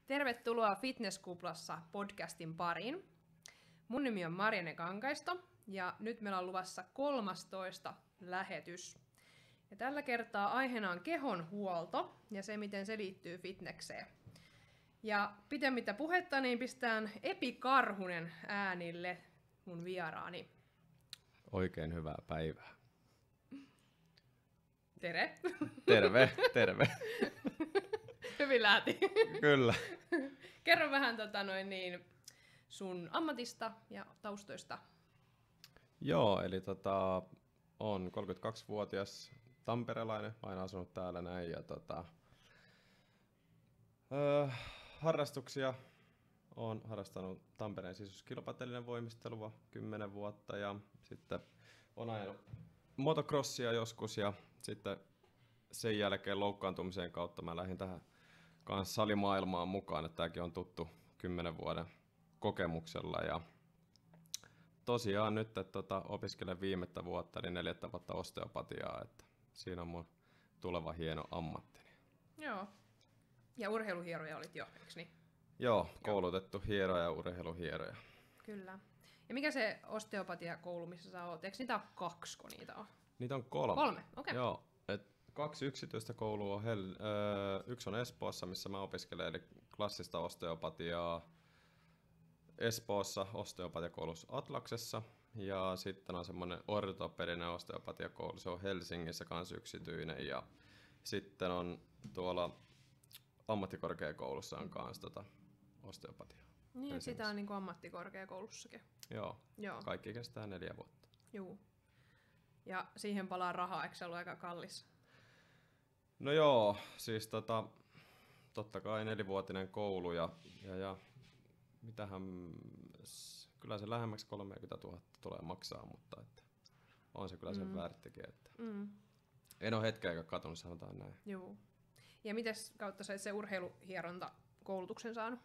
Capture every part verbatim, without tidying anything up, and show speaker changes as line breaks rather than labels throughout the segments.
Tervetuloa Fitnesskuplassa podcastin pariin. Mun nimi on Marianne Kankaisto ja nyt meillä on luvassa kolmastoista lähetys. Ja tällä kertaa aiheena on kehonhuolto ja se, miten se liittyy fitnekseen. Ja pitemmittä puhetta, niin pistään Epi Karhunen äänille, mun vieraani.
Oikein hyvää päivää.
Tere.
Terve, terve.
Hyvin lähti.
Kyllä.
Kerro vähän tota, noin, niin, sun ammatista ja taustoista.
Joo, eli tota, on kolmekymmentäkaksivuotias tamperelainen, aina asunut täällä näin. Ja tota, öö, harrastuksia olen harrastanut Tampereen sisuskilpatelinen voimistelua kymmenen vuotta ja sitten on ajanut motocrossia joskus ja sitten sen jälkeen loukkaantumisen kautta mä lähdin tähän kanssa salimaailmaan mukaan, että tämäkin on tuttu kymmenen vuoden kokemuksella ja tosiaan nyt että tota, opiskelen viimettä vuotta, eli neljättä vuotta osteopatiaa, että siinä on mun tuleva hieno ammattini.
Joo. Ja urheiluhieroja olit jo, eikö niin?
Joo, koulutettu hieroja ja urheiluhieroja.
Kyllä. Ja mikä se osteopatiakoulu, missä sä oot? Eikö niitä ole kaksi, kun niitä on?
Niitä on kolme.
Kolme, okei. Okay.
Joo, et kaksi yksityistä koulua on, Hel- öö, yksi on Espoossa, missä mä opiskelen, eli klassista osteopatiaa Espoossa osteopatiakoulussa Atlaksessa. Ja sitten on semmoinen ortopedinen osteopatiakoulu, se on Helsingissä kans yksityinen. Ja sitten on tuolla ammattikorkeakoulussa on kans tota osteopatiaa.
Niin, sitä on niin kuin ammattikorkeakoulussakin.
Joo,
Joo.
Kaikki kestää neljä vuotta.
Joo. Ja siihen palaa rahaa, eikö se ollut aika kallis?
No joo, siis tota, totta kai nelivuotinen koulu ja, ja, ja mitähän, kyllä se lähemmäksi kolmekymmentätuhatta tulee maksaa, mutta että on se kyllä sen mm. väärtikin. Että
Mm.
en ole hetkeäkään katunut, sanotaan näin.
Joo. Ja mites kautta sä et se urheiluhieronta koulutuksen saanut?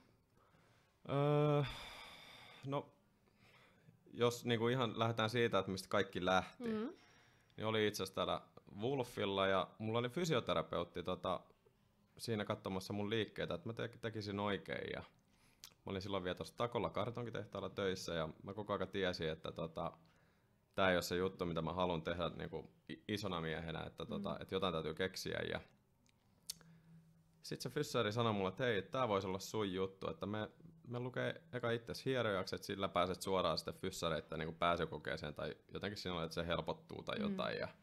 Öö, no, jos niinku ihan lähdetään siitä, että mistä kaikki lähti,
Mm.
niin oli itse asiassa täällä Wolfilla ja mulla oli fysioterapeutti tota, siinä katsomassa mun liikkeitä, että mä te- tekisin oikein. Ja mä olin silloin vielä tuossa Takolla kartonkitehtaalla töissä ja mä koko ajan tiesin, että tota, tää ei ole se juttu, mitä mä haluan tehdä niinku isona miehenä, että, tota,
Mm.
että jotain täytyy keksiä. Ja sitten se fyssari sanoi mulle, että hei, tää voisi olla sun juttu, että me, me lukee eka itses hierojaksi, että sillä pääset suoraan sitten fyssareitten niin pääsykokeeseen tai jotenkin siinä oli, että se helpottuu tai jotain. Mm. Ja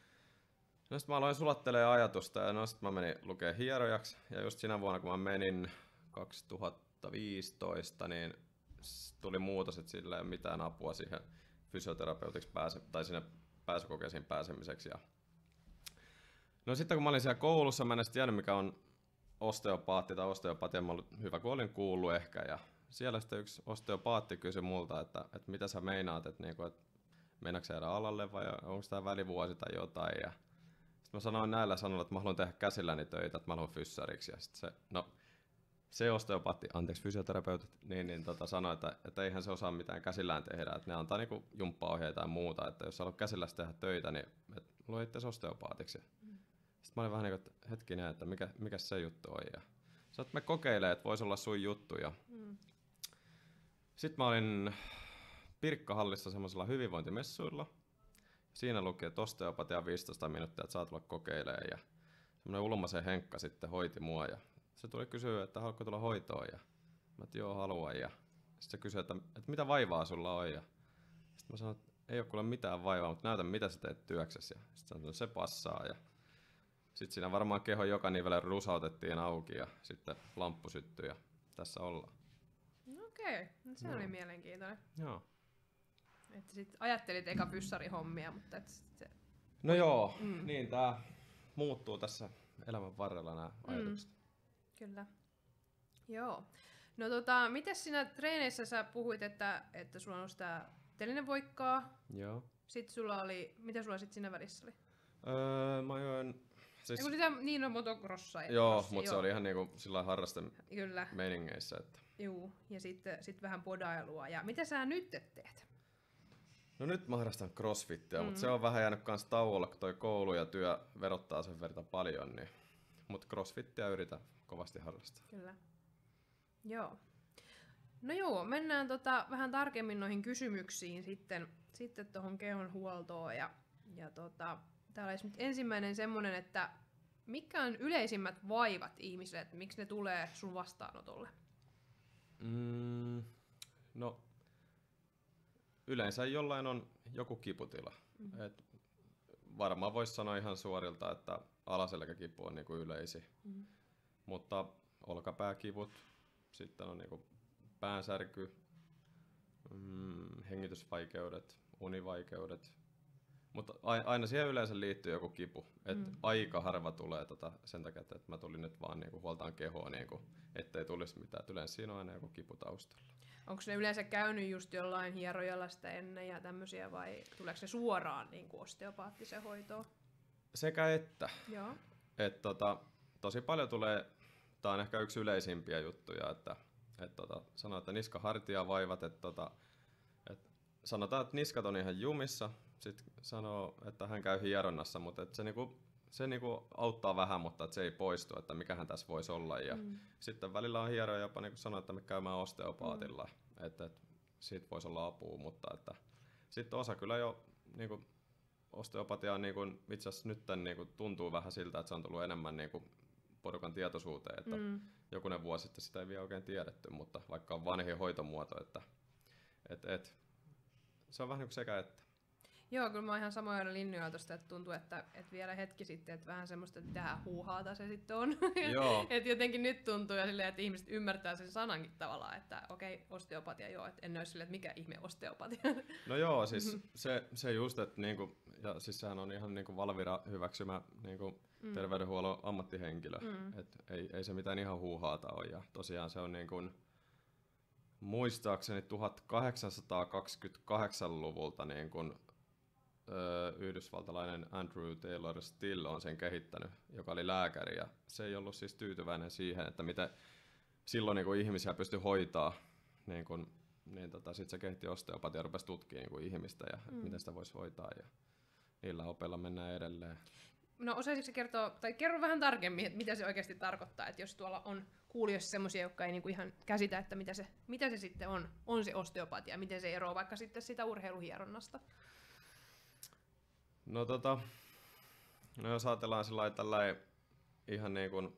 no sit mä aloin sulattelemaan ajatusta ja no sit mä menin lukee hierojaksi ja just siinä vuonna kun mä menin kaksituhattaviisitoista, niin tuli muutos, että sillä ei ole mitään apua siihen fysioterapeutiksi pääse, tai sinne pääsykokeisiin pääsemiseksi. Ja no sitten kun mä olin siellä koulussa, mä en edes tiedä mikä on osteopaatti tai osteopatia, mä olin hyvä kun olin kuullut ehkä. Ja siellä sitten yksi osteopaatti kysyi multa, että, että mitä sä meinaat, että, niinku, että meinaatko sä jäädä alalle vai onko tämä välivuosi tai jotain. Ja sitten mä sanoin näillä sanoilla, että mä haluan tehdä käsilläni töitä, että mä haluan fyssariksi. Ja sitten se, no, se osteopaatti, anteeksi fysioterapeutit, niin, niin tota, sanoi, että, että eihän se osaa mitään käsillään tehdä, että ne antaa niinku jumppaohjeita ja muuta, että jos sä haluat käsilläsi tehdä töitä, niin lue itse osteopaatiksi. Mm. Sitten mä olin vähän niin kuin, että hetkinen, että mikä, mikä se juttu on. Ja sä oot, me kokeilee, että voisi olla sun juttu. Ja
Mm.
sitten mä olin Pirkkahallissa semmoisella hyvinvointimessuilla. Siinä luki, että osteopatia viisitoista minuuttia, että saat tulla kokeilemaan. Ja semmoinen Ulmasen Henkka sitten hoiti mua. Ja se tuli kysyä, että haluatko tulla hoitoon. Ja mä että joo, haluan. Ja sitten se kysyi, että, että mitä vaivaa sulla on. Ja sitten mä sanoin, että ei ole kuule mitään vaivaa, mutta näytä mitä sä teet työksesi. Ja sitten sanoin, että se passaa. Ja sitten siinä varmaan kehon joka nivele rusautettiin auki ja sitten lamppu syttyi ja tässä ollaan.
Okei, okay. No se
Joo.
oli mielenkiintoinen.
Joo.
Että sit ajattelit eka fyssarihommia, mutta et sit se...
No joo,
Mm.
niin tää muuttuu tässä elämän varrella nämä
Mm.
ajatukset.
Kyllä. Joo. No tota, miten siinä treeneissä sä puhuit, että, että sulla on sitä telinevoikkaa,
Joo.
sitten sulla oli, mitä sulla sitten siinä välissä oli?
Öö, mä ajoin... Siis,
Eiku sitä niin on motocrossa.
joo, mutta se oli ihan niinku sillä harraste
Kyllä.
meiningeissä, että...
Juu, ja sitten sit vähän podailua. Ja mitä sä nyt teet?
No nyt mä harrastan crossfittiä, mm. mutta
Mm.
se on vähän jäänyt kans tauolle, kun toi koulu ja työ verottaa sen verran paljon, niin... Mutta crossfittiä yritän kovasti harrastaa.
Kyllä. Joo. No joo, mennään tota vähän tarkemmin noihin kysymyksiin sitten sitten tuohon kehon huoltoon. Ja, ja tota, täällä olisi nyt ensimmäinen semmoinen, että mitkä on yleisimmät vaivat ihmisille, että miksi ne tulee sun vastaanotolle?
Mm, no, yleensä jollain on joku kiputila. Mm. Et varmaan voisi sanoa ihan suorilta, että alaselkäkipu on niinku yleisin. Mm. Mutta olkapääkivut, sitten on niinku päänsärky, mm, hengitysvaikeudet, univaikeudet. Mutta aina siihen yleensä liittyy joku kipu. Et mm. aika harva tulee tota sen takia, että mä tulin nyt vaan niinku huoltaan kehoa, niinku, ettei tulisi mitään. Et yleensä siinä on aina joku kipu taustalla.
Onko ne yleensä käynyt just jollain hierojalla sitä ennen ja tämmöisiä vai tuleeko se suoraan niinku osteopaattisen hoitoon?
Sekä että.
Joo.
Et tota, tosi paljon tulee, tää on ehkä yksi yleisimpiä juttuja, että et tota, sanoo, että niska-hartiavaivat, että tota, et sanotaan, että niskat on ihan jumissa, sitten sanoo, että hän käy hieronnassa, mutta et se, niinku, se niinku auttaa vähän, mutta et se ei poistu, että mikähän tässä voisi olla. Ja mm. sitten välillä on hieroja jopa niin sanoo, että me käymään osteopaatilla, mm. että et, siitä voisi olla apua, mutta että sitten osa kyllä jo niinku, osteopatia niinku, itse asiassa nyt tämän, niinku, tuntuu vähän siltä, että se on tullut enemmän niinku, porukan tietoisuuteen, että mm. jokunen vuosi sitten sitä ei vielä oikein tiedetty, mutta vaikka on vanhin hoitomuoto, että et, et, se on vähän niin kuin sekä että.
Joo, kyllä mä oon ihan samoilla linjoilla tosta, että tuntuu, että, että vielä hetki sitten, että vähän semmoista, että tähän huuhaata se sitten on. Että jotenkin nyt tuntuu ja silleen, että ihmiset ymmärtää sen sanankin tavallaan, että okei, okay, osteopatia joo, että en ole silleen, että mikä ihme osteopatia.
No joo, siis se, se just, että niinku, ja siis sehän on ihan niinku Valvira hyväksymä niinku mm. terveydenhuollon ammattihenkilö, mm. että ei, ei se mitään ihan huuhaata ole. Ja tosiaan se on niinku, muistaakseni tuhatkahdeksansataakaksikymmentäkahdeksan-luvulta niin kun, ö, yhdysvaltalainen Andrew Taylor Still on sen kehittänyt, joka oli lääkäri. Ja se ei ollut siis tyytyväinen siihen, että miten silloin niin kun ihmisiä pystyi hoitaa. Niin kun, niin tota, sitten se kehitti osteopatia ja rupesi tutkimaan niin ihmistä ja mm. miten sitä voisi hoitaa. Ja niillä opeilla mennään edelleen.
No osaisitko kertoa, tai kerro vähän tarkemmin, että mitä se oikeasti tarkoittaa, että jos tuolla on kuulijoissa semmoisia, jotka ei niinku ihan käsitä, että mitä se, mitä se sitten on, on se osteopatia, miten se eroaa vaikka sitten sitä urheiluhieronnasta?
No tota, no jos ajatellaan sillä tällä ihan niin kuin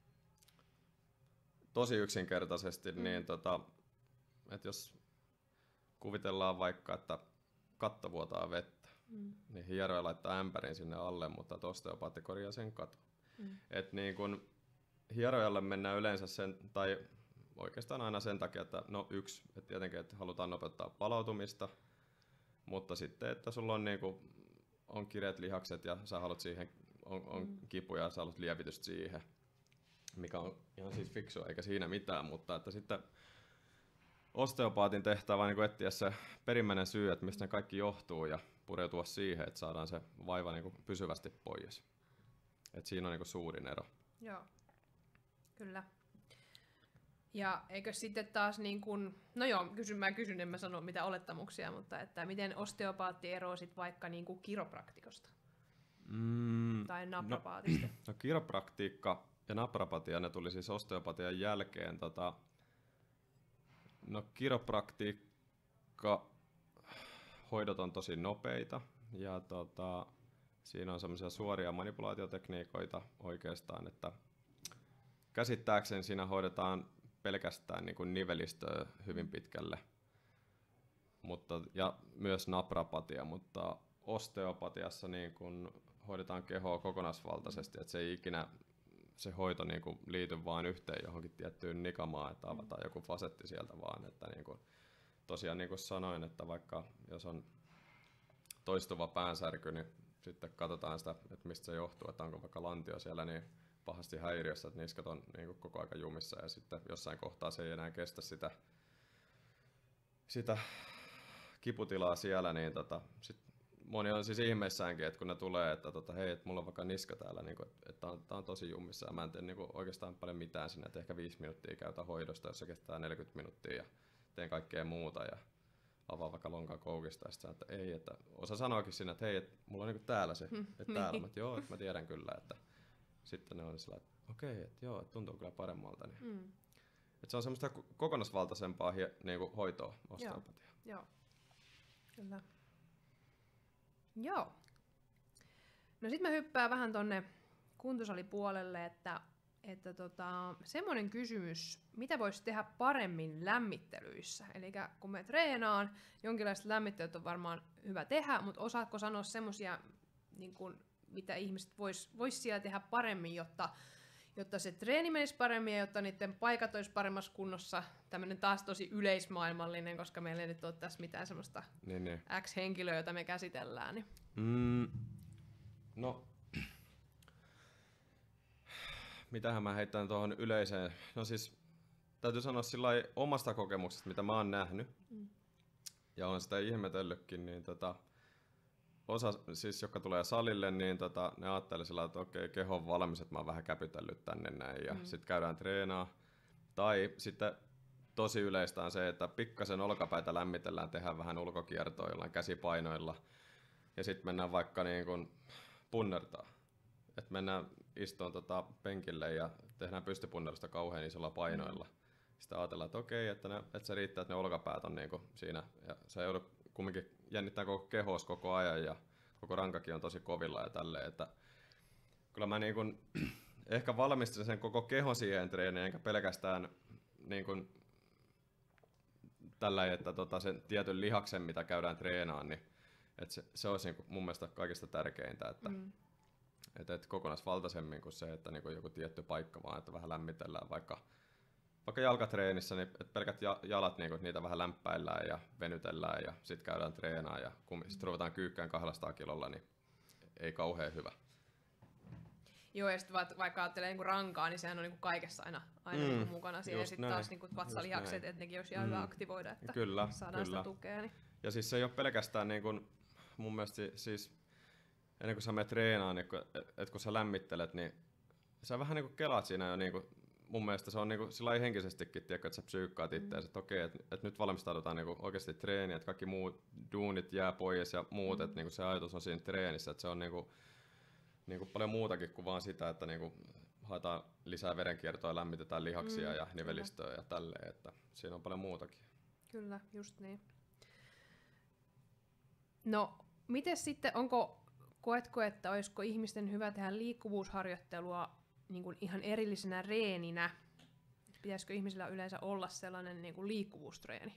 tosi yksinkertaisesti, mm. niin tota, että jos kuvitellaan vaikka, että katto vuotaa vettä, mm. niin hieroja laittaa ämpärin sinne alle, mutta osteopaatti korjaa sen katon. Mm. Et niin kun hierojalle mennään yleensä sen, tai oikeastaan aina sen takia, että no yksi, että tietenkin että halutaan nopeuttaa palautumista, mutta sitten, että sulla on, niin kun, on kireät lihakset ja sä haluat siihen, on, on mm. kipuja ja sä haluat lievitystä siihen, mikä on ihan siis fiksua eikä siinä mitään, mutta että sitten osteopaatin tehtävä on niin kuin etsiä se perimmäinen syy, että mistä ne kaikki johtuu ja pureutua siihen, että saadaan se vaiva niin kuin pysyvästi pois. Et siinä on niin kuin suurin ero.
Joo, kyllä. Ja eikö sitten taas niin kuin, no joo, kysyn, mä kysyn, en mä sano mitä olettamuksia, mutta että miten osteopaatti eroaa sitten vaikka niin kuin kiropraktikosta?
Mm,
tai naprapaatista?
No, no kiropraktiikka ja naprapatia, ne tuli siis osteopatian jälkeen. Tota, no kiropraktiikka, hoidot on tosi nopeita ja tota, siinä on semmoisia suoria manipulaatiotekniikoita oikeastaan, että käsittääkseni siinä hoidetaan pelkästään niin kuin nivelistöä hyvin pitkälle, mutta, ja myös naprapatia, mutta osteopatiassa niin kuin hoidetaan kehoa kokonaisvaltaisesti, että se ei ikinä se hoito niin kuin liity vain yhteen johonkin tiettyyn nikamaan, että avataan joku fasetti sieltä vaan, että niin kuin, tosiaan niin kuin sanoin, että vaikka jos on toistuva päänsärky, niin sitten katsotaan sitä, että mistä se johtuu, että onko vaikka lantio siellä niin pahasti häiriössä, että niskat on niin kuin koko ajan jumissa ja sitten jossain kohtaa se ei enää kestä sitä, sitä kiputilaa siellä, niin tota, sit moni on siis ihmeissäänkin, että kun ne tulee, että tota, hei, että mulla on vaikka niska täällä, niin kuin, että tää on, tää on tosi jumissa ja mä en tee niin kuin oikeastaan paljon mitään sinne, että ehkä viisi minuuttia käytä hoidosta, jos se kestää neljäkymmentä minuuttia ja teen kaikkea muuta ja avaa vaikka lonkan koukista ja sitten että ei, että osa sanoikin siinä, että hei, että mulla on niin kuin täällä se, että täällä, mä, että joo, että mä tiedän kyllä, että sitten ne on sillä, että okei, että joo, että tuntuu kyllä paremmalta. Niin. Mm. Et se on semmoista kokonaisvaltaisempaa hie, niinku hoitoa, osteopatia.
Joo, joo. Kyllä. Joo. No sit mä hyppään vähän tonne kuntosalipuolelle, että, että tota, semmoinen kysymys, mitä voisi tehdä paremmin lämmittelyissä? Eli kun me treenaan, jonkinlaiset lämmittelyt on varmaan hyvä tehdä, mutta osaatko sanoa semmoisia, niin kun, mitä ihmiset vois, vois siellä tehdä paremmin, jotta, jotta se treeni menisi paremmin ja jotta niiden paikat olisi paremmassa kunnossa? Tämmöinen taas tosi yleismaailmallinen, koska meillä ei nyt ole tässä mitään semmoista
Niin, niin.
X-henkilöä, jota me käsitellään. Niin.
Mm, no, mitähän mä heitän tuohon yleiseen? No siis, täytyy sanoa sillä omasta kokemuksesta, mitä mä oon nähnyt, mm. ja olen sitä ihmetellytkin, niin tota, osa, siis jotka tulee salille, niin tota, ne ajattelee sillä, että okei, keho on valmis, että mä oon vähän käpytellyt tänne näin, ja mm. sitten käydään treenaa. Tai sitten tosi yleistä on se, että pikkasen olkapäitä lämmitellään, tehdään vähän ulkokiertoa jollain käsipainoilla, ja sitten mennään vaikka niin kuin punnertaa. Että mennään istuun tota penkille ja tehdään pystypunnerusta kauhean isolla painoilla. Mm. Sitten ajatellaan, että okei, että, ne, että se riittää, että ne olkapäät on niinku siinä. Ja sä joudut kumminkin jännittää koko kehos koko ajan ja koko rankakin on tosi kovilla ja tälleen. Että kyllä mä niinku, ehkä valmistin sen koko kehon siihen treeniin, enkä pelkästään niinku, tällä, että tota, sen tietyn lihaksen, mitä käydään treenaan, niin että se, se olisi niinku mun mielestä kaikista tärkeintä. Että, mm. Että et kokonaisvaltaisemmin kuin se, että niinku joku tietty paikka, vaan että vähän lämmitellään vaikka, vaikka jalkatreenissä, niin että pelkät jalat, niinku, niitä vähän lämpäillään ja venytellään ja sitten käydään treenaan ja kun mm. sitten ruvetaan kyykkään kaksisataa kilolla, niin ei kauhean hyvä.
Joo, ja sitten vaikka ajattelee niinku rankaa, niin sehän on niinku kaikessa aina, aina mm, niinku mukana siihen. Ja sitten taas niinku vatsalihakset, että nekin olisi ihan mm. hyvä aktivoida, että kyllä, saadaan kyllä. sitä tukea. Niin.
Ja siis se ei ole pelkästään niinku, mun mielestä siis ennen kuin sä menet treenaan, niin että kun sä lämmittelet, niin sä vähän niin kuin kelaat siinä jo, niin kuin, mun mielestä se on niin kuin, sillä lailla henkisestikin, tiedätkö, että sä psyykkaat itseäsi, mm. että okei, että, että nyt valmistaudutaan niin kuin oikeasti treeniin, että kaikki muut duunit jää pois ja muut, mm. että niin kuin se ajatus on siinä treenissä, että se on niin kuin, niin kuin paljon muutakin kuin vaan sitä, että niin kuin haetaan lisää verenkiertoa ja lämmitetään lihaksia mm, ja nivelistöä kyllä. ja tälleen, että siinä on paljon muutakin.
Kyllä, just niin. No, miten sitten, onko koetko, että olisiko ihmisten hyvä tehdä liikkuvuusharjoittelua niin kuin ihan erillisenä reeninä? Pitäisikö ihmisillä yleensä olla sellainen niin kuin liikkuvuustreeni?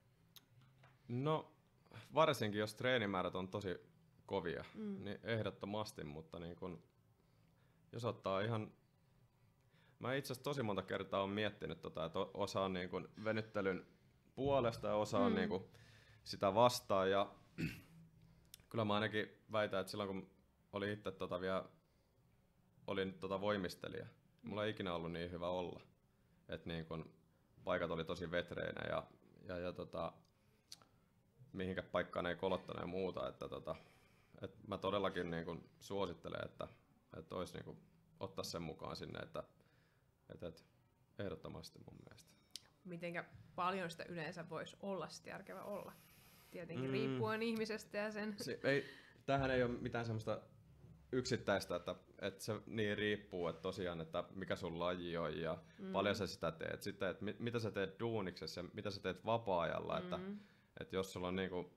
No varsinkin jos treenimäärät on tosi kovia, mm. niin ehdottomasti, mutta niin kun, jos ottaa ihan... Mä itse asiassa tosi monta kertaa olen miettinyt, tota, että osa on niin kun venyttelyn puolesta ja osa on mm. niin kun sitä vastaan. Ja kyllä mä ainakin väitän, että silloin kun olin itse tota vielä, olin tota voimistelija, mulla ei ikinä ollut niin hyvä olla. Et niin kun paikat oli tosi vetreinä ja, ja, ja tota, mihinkä paikkaan ei kolottanut ja muuta. Että tota, et mä todellakin niin kun suosittelen, että, että olisi niin kun ottaa sen mukaan sinne, että, että, että ehdottomasti mun mielestä.
Mitenkä paljon sitä yleensä voisi olla sitten järkevä olla? Tietenkin mm. riippuen ihmisestä ja sen...
Se, ei, tämähän ei ole mitään semmoista yksittäistä, että, että se niin riippuu, että tosiaan, että mikä sun laji on ja mm. paljon sä sitä teet. Sitten, että mit, mitä sä teet duuniksessa ja mitä sä teet vapaa-ajalla. Mm. Että, että jos sulla on niinku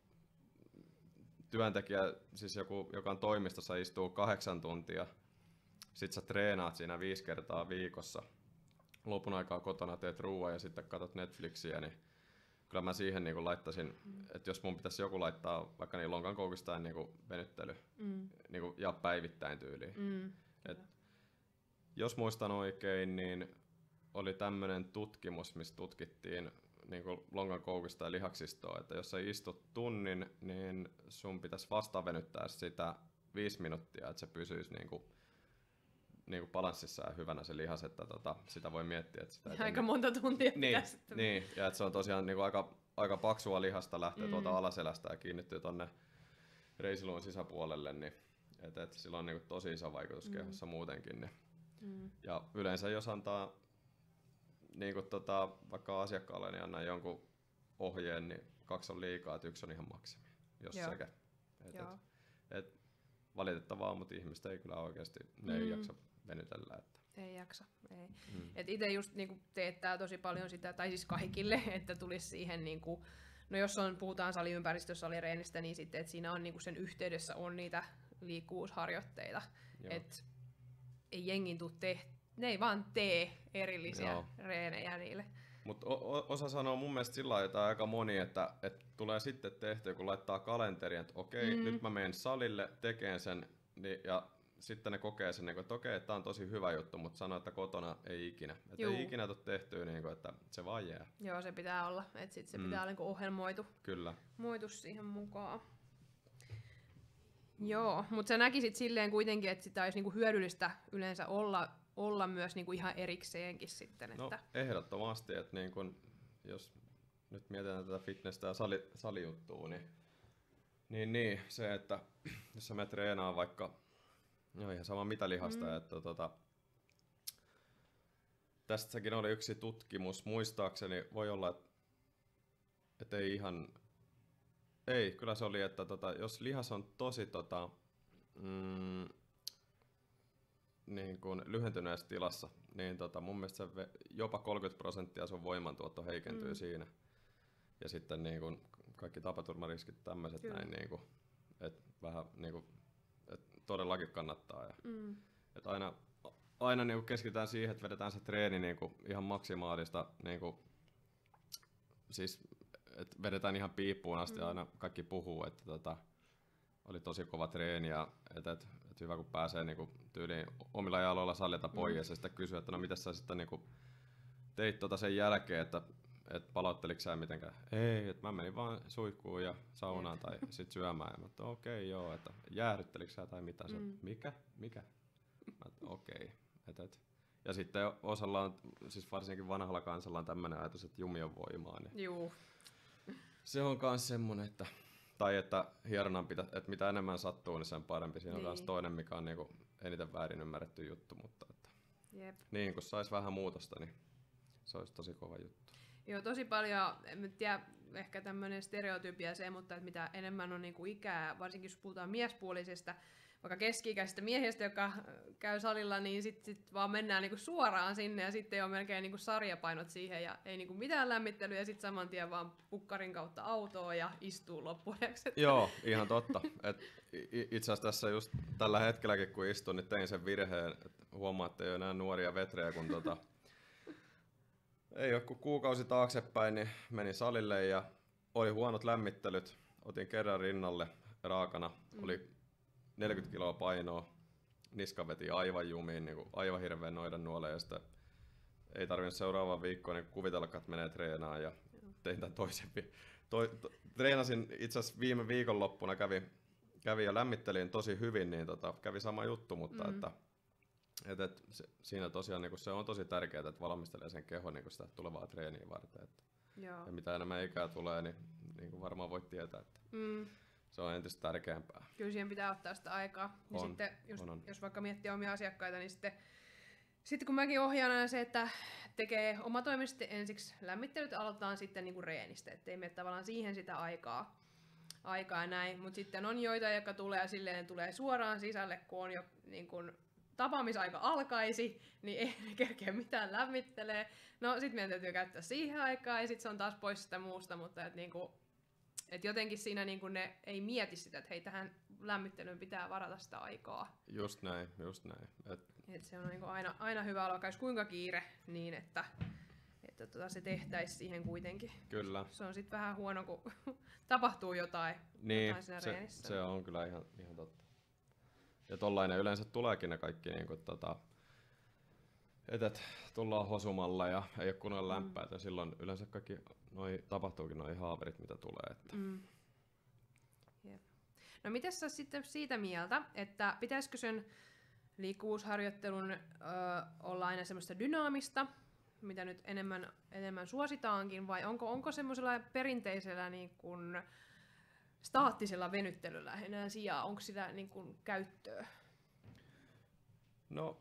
työntekijä, siis joku, joka on toimistossa, istuu kahdeksan tuntia, sit sä treenaat siinä viisi kertaa viikossa, lopun aikaa kotona teet ruoan ja sitten katsot Netflixiä, niin kyllä mä siihen niin laittaisin, mm. että jos mun pitäisi joku laittaa vaikka niin lonkan koukistaan niin venyttely mm. niin ja päivittäin tyyliin. Mm. Et jos muistan oikein, niin oli tämmöinen tutkimus, missä tutkittiin niin lonkan koukista ja lihaksistoa, että jos sä istut tunnin, niin sun pitäisi vastavenyttää sitä viisi minuuttia, että se pysyisi niin kuin niinku balanssissa ja hyvänä se lihas, että tota, sitä voi miettiä. Että sitä
aika monta tuntia
niin,
pitää sitten.
Niin, ja että se on tosiaan niinku aika, aika paksua lihasta lähtee mm. tuolta alaselästä ja kiinnittyy tonne reisiluun sisäpuolelle, niin että et sillä on niinku tosi iso vaikutus mm. kehossa muutenkin. Niin. Mm. Ja yleensä jos antaa niinku tota, vaikka asiakkaalle niin annan jonkun ohjeen, niin kaksi on liikaa, että yksi on ihan maksimi, jos
Joo.
sekä. Et, et, et, valitettavaa, mutta ihmistä ei kyllä oikeasti, ne mm. ei jaksa venytellä. Että.
Ei jaksa, ei.
Mm.
Et itse just niinku teettää tosi paljon sitä, tai siis kaikille, että tulisi siihen niinku, no jos on, puhutaan saliympäristössä, salireenistä, niin sitten, että siinä on niinku sen yhteydessä on niitä liikkuvuusharjoitteita. Et ei jengin tuu tee, ne ei vaan tee erillisiä Joo. reenejä niille.
Mutta osa sanoo mun mielestä sillä lailla aika moni, että, että tulee sitten tehtyä, kun laittaa kalenteriin, että okei, mm. nyt mä menen salille, tekeen sen, niin, ja sitten ne kokee sen, että okei, että tää on tosi hyvä juttu, mutta sanoo, että kotona ei ikinä. Että ei ikinä tule tehtyä, niin kuin, että se vaan jää.
Joo, se pitää olla, että sit se mm. pitää olla niin ohjelmoitu
Kyllä.
Moitu siihen mukaan. Joo, mutta sä näkisit silleen kuitenkin, että sitä olisi niinku hyödyllistä yleensä olla, olla myös niinku ihan erikseenkin sitten. Että...
No ehdottomasti, että niin kun, jos nyt mietitään tätä fitnessä ja sali, salijuttua, niin, niin, niin se, että jos sä menet treenaa vaikka no ihan sama mitä lihasta, mm. että tota, tästäkin oli yksi tutkimus, muistaakseni voi olla, että, että ei ihan, ei, kyllä se oli, että tota, jos lihas on tosi tota, mm, niin kuin lyhentyneessä tilassa, niin tota, mun mielestä se ve, jopa kolmekymmentä prosenttia sun voimantuotto heikentyy mm. siinä. Ja sitten niin kuin kaikki tapaturmariskit tämmöiset näin, niin kuin, että vähän niin kuin, että todellakin kannattaa. Ja,
mm.
että aina aina niin kuin keskitytään siihen, että vedetään se treeni niin kuin ihan maksimaalista, niin kuin, siis että vedetään ihan piippuun asti, mm. aina kaikki puhuu, että tota, oli tosi kova treeni ja että et, et hyvä kun pääsee niin kuin, tyyliin omilla jaloilla salilta pois mm. ja sitten kysyy, että no mitä sä sitten niin kuin, teit tota sen jälkeen, että et palautteliko sä mitenkään? Ei, että mä menin vaan suihkuun ja saunaan tai sit syömään. Ja mä että okei okay, joo, että jäähdyttelikö sä tai mitä? Mm. Mikä? Mikä? Mä että okei. Okay. Et, ja sitten osalla on, siis varsinkin vanhalla kansalla on tämmönen ajatus, että jumi on voimaa. Niin
Juu.
Se on kans semmonen, että tai että hieronnan pitä, että mitä enemmän sattuu, niin sen parempi. Siinä niin. on kans toinen, mikä on niinku eniten väärin ymmärretty juttu, mutta että
Jep.
niin kun sais vähän muutosta, niin se olisi tosi kova juttu.
Joo, tosi paljon, en tiedä, ehkä tämmöinen stereotypia se, mutta että mitä enemmän on niinku ikää, varsinkin jos puhutaan miespuolisesta, vaikka keski-ikäisestä miehestä, joka käy salilla, niin sitten sit vaan mennään niinku suoraan sinne ja sitten on melkein niinku sarjapainot siihen ja ei niinku mitään lämmittelyä ja sitten saman tien vaan pukkarin kautta autoon ja istuu loppuajaksi.
Joo, ihan totta. Et itse asiassa tässä just tällä hetkelläkin kun istun, niin tein sen virheen, että huomaa, että ei ole enää nuoria vetrejä, kun tota, ei ole kuin kuukausi taaksepäin, niin menin salille ja oli huonot lämmittelyt. Otin kerran rinnalle raakana, mm. oli neljäkymmentä kiloa painoa, niska veti aivan jumiin, niin kuin aivan hirveän noidan nuoleen. Ja sitten ei tarvinnut seuraavaan viikkoon niin kuvitellakaan, että menee treenaan ja mm. tein tämän toisen. Vi- to- to- treenasin itse asiassa viime viikonloppuna, kävin, kävin ja lämmittelin tosi hyvin, niin tota, kävi sama juttu, mutta mm. että Et, et, se, siinä tosiaan niin se on tosi tärkeää, että valmistelee sen kehon niin sitä tulevaa treeniä varten. Että, ja mitä enemmän ikää tulee, niin, niin kuin varmaan voit tietää, että
mm.
se on entistä tärkeämpää.
Kyllä siihen pitää ottaa sitä aikaa. Ja
on,
sitten just,
on, on.
jos vaikka miettii omia asiakkaita, niin sitten, sitten kun mäkin ohjaan aina se, että tekee omatoimisesti ensiksi lämmittelyt ja aloitetaan sitten niin kuin reenistä, ettei mene tavallaan siihen sitä aikaa. aikaa näin. Mutta sitten on joita, jotka tulee silleen, tulee suoraan sisälle, kun on jo niin kuin tapaamisaika alkaisi, niin ei kerkeä mitään lämmittelee. No sit meidän täytyy käyttää siihen aikaa ja sit se on taas pois sitä muusta, mutta et niinku, et jotenkin siinä niinku ne ei mieti sitä, että hei tähän lämmittelyyn pitää varata sitä aikaa.
Just näin, just näin. Et
et se on niinku aina, aina hyvä olla, vaikka kuinka kiire, niin että, että tota se tehtäisi siihen kuitenkin.
Kyllä.
Se on sit vähän huono, kun tapahtuu jotain,
niin,
jotain siinä
se,
reenissä.
se on kyllä ihan, ihan totta. Ja tollainen yleensä tuleekin ne kaikki, niin kuin, tota, että et, tullaan hosumalla ja ei ole kunnolla mm. lämpää, että silloin yleensä kaikki noi, tapahtuukin noi haaverit, mitä tulee. Että.
Mm. Yep. No miten sä sitten siitä mieltä, että pitäisikö sen liikkuvuusharjoittelun ö, olla aina semmoista dynaamista, mitä nyt enemmän, enemmän suositaankin, vai onko, onko semmoisella perinteisellä niin kuin staattisella venyttelyllä enää sijaa? Onko sitä niin kuin käyttöä?
No,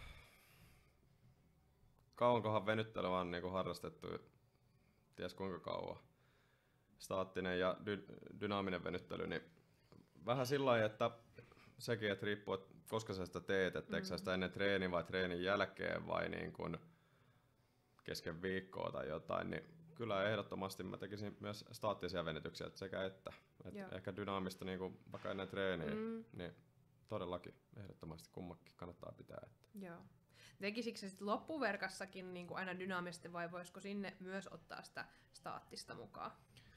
kauankohan venyttely on niin kuin harrastettu, ties kuinka kauan. Staattinen ja dy- dynaaminen venyttely, niin vähän sillä lailla, että sekin, että riippuu, että koska sä sitä teet, että teekö sä sitä ennen treenin vai treenin jälkeen vai niin kuin kesken viikkoa tai jotain, niin kyllä ehdottomasti mä tekisin myös staattisia venytyksiä, että sekä että. että ehkä dynaamista niin kuin vaikka ennen treeniä, mm. niin todellakin ehdottomasti kummakin kannattaa pitää. Että.
Joo. Tekisikö se sitten loppuverkassakin niin kuin aina dynaamisesti vai voisiko sinne myös ottaa sitä staattista mukaan?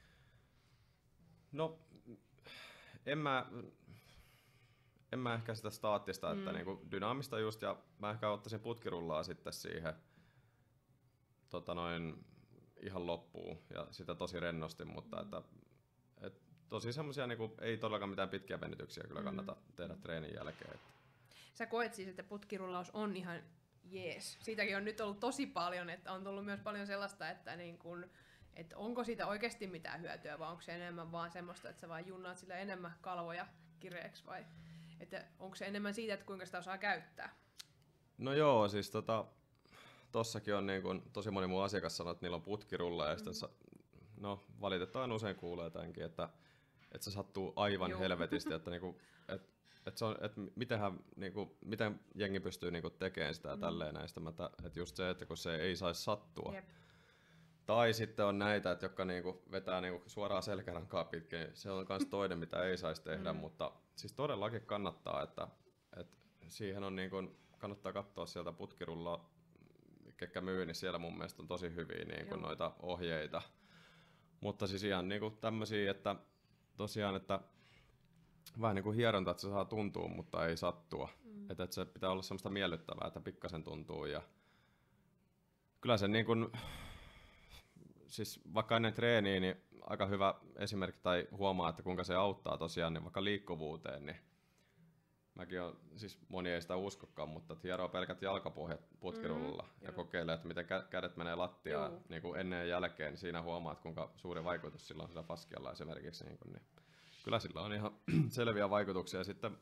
No, en mä, en mä ehkä sitä staattista, mm. että niin kuin dynaamista just, ja mä ehkä ottaisin putkirullaa sitten siihen tota noin, ihan loppuun ja sitä tosi rennosti, mutta että, et, tosi semmosia niinku, ei todellakaan mitään pitkiä venytyksiä kyllä kannata mm. tehdä treenin jälkeen. Että.
Sä koet siis, että putkirullaus on ihan jees. Siitäkin on nyt ollut tosi paljon, että on tullut myös paljon sellaista, että, niin kun, että onko siitä oikeasti mitään hyötyä vai onko se enemmän vaan semmoista, että sä vaan junnaat sillä enemmän kalvoja kireeksi vai että onko se enemmän siitä, että kuinka sitä osaa käyttää? No
joo, siis tota tossakin on niin kun, tosi moni mun asiakas sanoo, että niillä on putkirulla ja mm-hmm. sitten no valitetaan usein kuulee tämänkin, että, että se sattuu aivan Joo. helvetisti, että niinku, et, et se on, et mitenhän, niinku, miten jengi pystyy niinku tekemään sitä ja mm. tälleen näistä, että et just se, että kun se ei saisi sattua. Jep. Tai sitten on näitä, että jotka niinku vetää niinku suoraan selkärankaa pitkin, se on myös toinen, mitä ei saisi tehdä, mm. mutta siis todellakin kannattaa, että, että siihen on niinku, kannattaa katsoa sieltä putkirulla, ketkä myy, niin siellä mun mielestä on tosi hyviä niinku noita ohjeita. Mutta siis ihan niinku tämmösiä, että tosiaan, että vähän niinku hieronta, että se saa tuntua, mutta ei sattua. Mm. Että et se pitää olla semmoista miellyttävää, että pikkasen tuntuu. Ja kyllä se niinku, siis vaikka ennen treeniä, niin aika hyvä esimerkki tai huomaa, että kuinka se auttaa tosiaan, niin vaikka liikkuvuuteen, niin mäkin on, siis moni ei sitä uskokaan, mutta hieroo pelkät jalkapohjat putkirullalla mm, ja kokeilee, että miten kädet menee lattiaan niin kuin ennen ja jälkeen, niin siinä huomaat, kuinka suuri vaikutus sillä on sillä fascialla esimerkiksi. Niin kuin, niin kyllä sillä on ihan selviä vaikutuksia. Sitten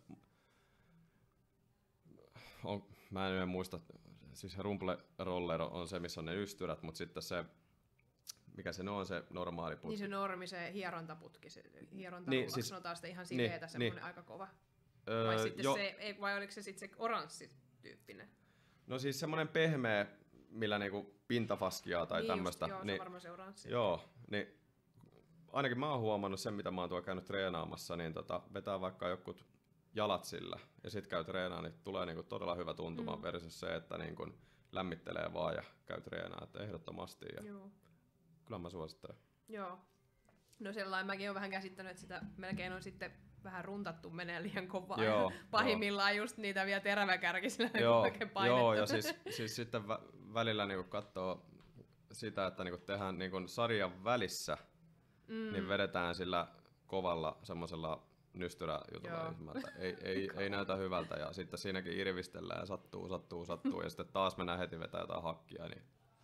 on, mä en muista, siis rumble roller on se, missä on ne ystyrät, mutta sitten se, mikä se on se normaali putki.
Niin se normi, se hierontaputki, se hierontarulla, niin, siis, sanotaan sitä ihan siveetä, niin, semmoinen niin. aika kova. Vai, öö, sitten se, vai oliko se sitten se oranssi-tyyppinen?
No siis semmoinen pehmeä, millä niinku pintafaskia tai
niin
tämmöistä.
Joo,
niin,
se on varmaan se oranssi.
Joo, niin ainakin mä oon huomannut sen, mitä mä oon tuolla käynyt treenaamassa, niin tota, vetää vaikka jokut jalat sillä ja sit käy treenaamaan, niin tulee niinku todella hyvä tuntuma mm. versus se, että niinku lämmittelee vaan ja käy treenaamaan, että ehdottomasti. Ja joo. Kyllä mä suosittelen.
Joo. No sellainen mäkin oon vähän käsittänyt, että sitä melkein on sitten vähän runtattu menee liian kovaa. Joo, pahimmillaan joo. just niitä vielä teräväkärkisillä oikein painetta.
Joo, ja siis, siis sitten vä- välillä niinku katsoo sitä, että niinku tehdään niinku sarjan välissä, mm. niin vedetään sillä kovalla semmoisella nystyräjutulla. Ei, ei, ei näytä hyvältä ja sitten siinäkin irvistellään ja sattuu, sattuu, sattuu ja sitten taas mennään heti vetää jotain hakkia, niin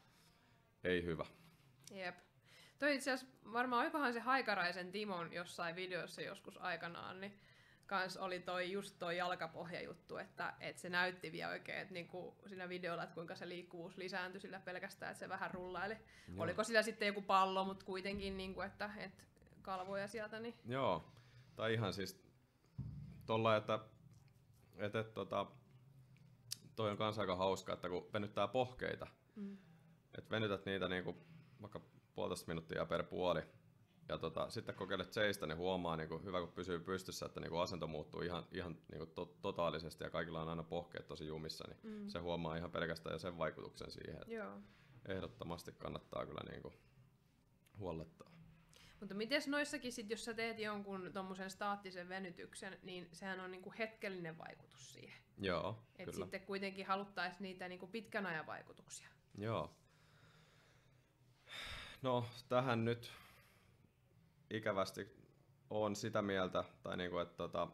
ei hyvä.
Jep. Toi itse asiassa varmaan oikohan se Haikaraisen Timon jossain videossa joskus aikanaan, niin kans oli toi just toi jalkapohjajuttu, että, että se näytti vielä oikein, että niinku siinä videolla, että kuinka se liikkuvuus lisääntyi sillä pelkästään, että se vähän rullaili. Joo. Oliko sillä sitten joku pallo, mutta kuitenkin, niinku, että, että kalvoja sieltä. Niin.
Joo, tai ihan siis tolla, että, että, että tota, toi on kans aika hauska, että kun venyttää pohkeita, mm. että venytät niitä niinku vaikka puolitoista minuuttia per puoli. Ja tota, sitten kokeilet seistä, niin huomaa, niin kuin, hyvä kun pysyy pystyssä, että niin kuin asento muuttuu ihan, ihan niin kuin to, totaalisesti ja kaikilla on aina pohkeet tosi jumissa, niin mm. se huomaa ihan pelkästään jo sen vaikutuksen siihen. Että joo. Ehdottomasti kannattaa kyllä niin kuin huollettaa.
Mutta mites noissakin sit, jos sä teet jonkun tommosen staattisen venytyksen, niin sehän on niinku hetkellinen vaikutus siihen.
Joo,
Et
kyllä.
sitten kuitenkin haluttaisiin niitä niinku pitkän ajan vaikutuksia.
Joo. No, tähän nyt ikävästi on sitä mieltä, tai niinku, että tota,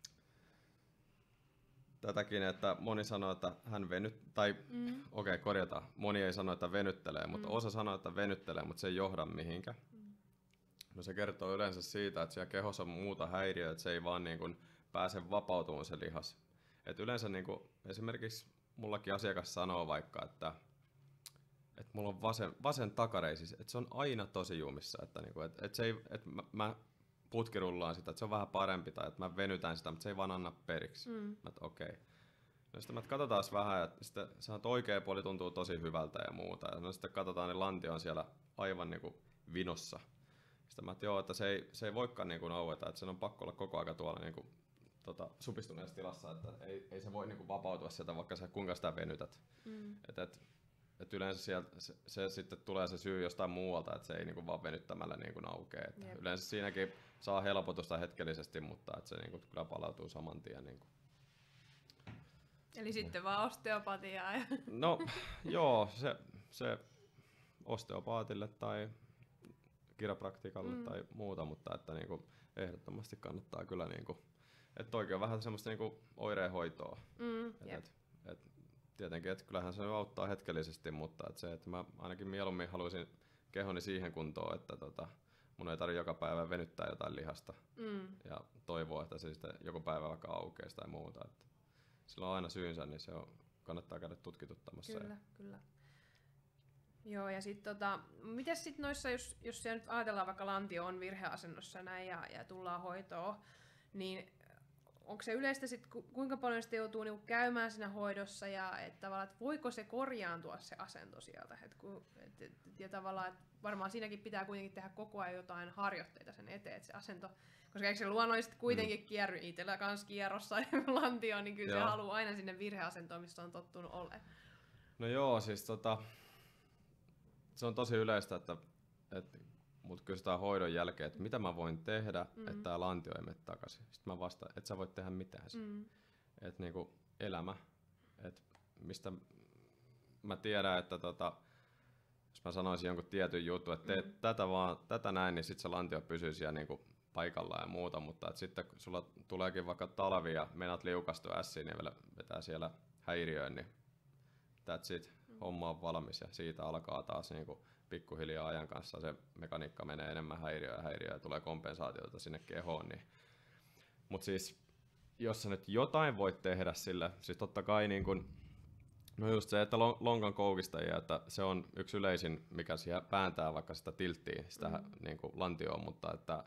tätäkin, että moni sanoo, että hän venyt, tai mm. okei, okay, korjataan, moni ei sano, että venyttelee, mutta mm. osa sanoo, että venyttelee, mutta se ei johda mihinkään. Mm. No se kertoo yleensä siitä, että siellä kehossa on muuta häiriöä, että se ei vaan niin kuin pääse vapautumaan se lihas. Et yleensä niin kuin, esimerkiksi mullakin asiakas sanoo vaikka, että että mulla on vasen, vasen takareisi, että se on aina tosi jumissa, että niinku, et, et se ei, et mä, mä putkirullaan sitä, että se on vähän parempi tai että mä venytän sitä, mutta se ei vaan anna periksi.
Mm.
Mä okei. Okay. No sitten mä katsotaan vähän, että sitten se oikea puoli tuntuu tosi hyvältä ja muuta. Ja no sitten katsotaan, niin lantio on siellä aivan niinku vinossa. Sitten mä, että joo, että se ei, se ei voikaan niinku aueta, että sen on pakko olla koko ajan tuolla niinku, tota, supistuneessa tilassa, että ei, ei se voi niinku vapautua sieltä, vaikka sä kuinka sitä venytät. Mm. Et, et, et yleensä sieltä se, se sitten tulee se syy jostain muualta, että se ei niinku vaan venyttämällä niinku aukea. Että yleensä siinäkin saa helpotusta hetkellisesti, mutta että se niinku kyllä palautuu saman tien. Niinku.
Eli sitten vaan osteopatiaa. Ja
no joo, se, se osteopaatille tai kiropraktikalle mm. tai muuta, mutta että niinku ehdottomasti kannattaa kyllä, niinku, että toikin on vähän semmoista niinku oireenhoitoa. Mm, et, et, et, tietenkin, että kyllähän se auttaa hetkellisesti, mutta et se, että mä ainakin mieluummin haluaisin kehoni siihen kuntoon, että tota, mun ei tarvitse joka päivä venyttää jotain lihasta mm. ja toivoa, että se sitten joku päivä vaikka aukeisi tai muuta. Että sillä on aina syynsä, niin se on, kannattaa käydä tutkituttamassa.
Kyllä, ja kyllä. Joo, ja sitten tota, mites sit noissa, jos, jos siellä nyt ajatellaan vaikka lantio on virheasennossa näin ja, ja tullaan hoitoon, niin onko se yleistä sit, ku, kuinka paljon sitä joutuu niinku käymään siinä hoidossa ja et tavallaan, et voiko se korjaantua se asento sieltä? Et ku, et, et, ja tavallaan, et varmaan siinäkin pitää kuitenkin tehdä koko ajan jotain harjoitteita sen eteen, että se asento, koska eikö se luonnollisesti kuitenkin mm. kierry itsellä kans kierrossa lantio, niin kyllä joo. Se haluaa aina sinne virheasentoon, missä on tottunut olemaan.
No joo, siis tota, se on tosi yleistä, että, että mut kysytään hoidon jälkeen, että mitä mä voin tehdä, mm. että tää lantio ei mene takaisin. Sitten mä vastaan, että sä voit tehdä mitään. Mm. Että niinku elämä, että mistä mä tiedän, että tota, jos mä sanoisin jonkun tietyn jutun, että teet mm. tätä vaan, tätä näin, niin sit se lantio pysyy siellä niinku paikallaan ja muuta, mutta että sitten kun sulla tuleekin vaikka talvi ja menat liukastua ässiin ja vielä vetää siellä häiriöön, niin that's it. Homma on valmis ja siitä alkaa taas niinku pikkuhiljaa ajan kanssa se mekaniikka menee enemmän häiriöä ja häiriöä ja tulee kompensaatiota sinne kehoon. Niin. Mutta siis jos sä nyt jotain voit tehdä sille, siis totta kai niin kun, no just se, että lonkan koukistajia, että se on yksi yleisin, mikä siihen vääntää vaikka sitä tilttiä, sitä mm. niin kuin lantioon, mutta että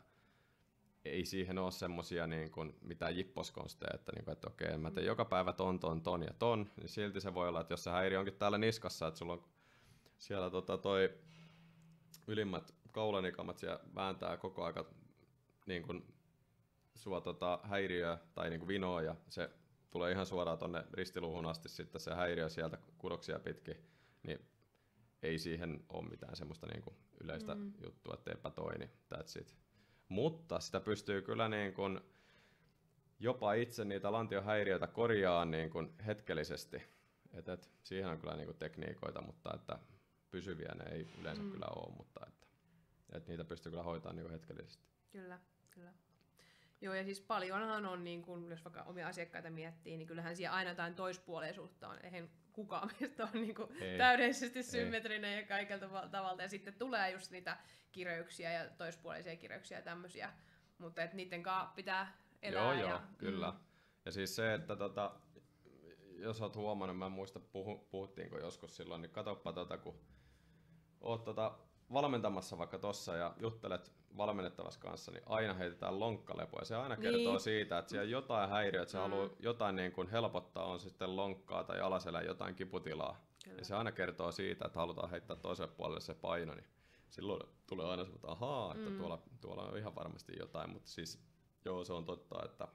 ei siihen ole semmosia niin kuin mitään jipposkonsteja, että, niin kuin, että okei, mä teen mm. joka päivä ton, ton, ton ja ton, niin silti se voi olla, että jos se häiriö onkin täällä niskassa, että sulla on siellä tota, toi ylimmät kaulanikamat siellä vääntää koko aika niin kuin sua tota, häiriöä tai niin kuin vinoa ja se tulee ihan suoraan tonne ristiluuhun asti sitten se häiriö sieltä kudoksia pitkin, niin ei siihen ole mitään semmoista niin kuin yleistä mm. juttua, että eipä toi, niin that's it. Mutta sitä pystyy kyllä niin kuin jopa itse niitä lantiohäiriöitä korjaa niin kuin hetkellisesti. Et, et, siihen on kyllä niin kuin tekniikoita, mutta että pysyviä ne ei yleensä mm. kyllä ole, mutta että, että niitä pystyy kyllä hoitamaan niin kuin hetkellisesti.
Kyllä, kyllä. Joo, ja siis paljonhan on, niin kun, jos vaikka omia asiakkaita miettii, niin kyllähän siellä aina jotain toispuoleisuutta on. Eihän kukaan meistä ole niin kuin täydellisesti symmetrinen ei. Ja kaikelta tavalla. Ja sitten tulee just niitä kireyksiä ja toispuoleisia kireyksiä ja tämmöisiä. Mutta et niiden kanssa pitää elää.
Joo,
ja,
joo, kyllä. Mm. Ja siis se, että tota, jos olet huomannut, mä en muista puhu, puhuttiinko joskus silloin, niin katsoppa tota, kun oot tota valmentamassa vaikka tossa ja juttelet valmennettavassa kanssa, niin aina heitetään lonkkalepo ja se aina kertoo niin. siitä, että siellä on jotain häiriötä, että se mm. haluaa jotain niin kuin helpottaa, on se sitten lonkkaa tai alaselän jotain kiputilaa. Kyllä. Ja se aina kertoo siitä, että halutaan heittää toiselle puolelle se paino, niin silloin tulee aina semmoinen, että ahaa, että mm. tuolla, tuolla on ihan varmasti jotain, mutta siis joo, se on totta, että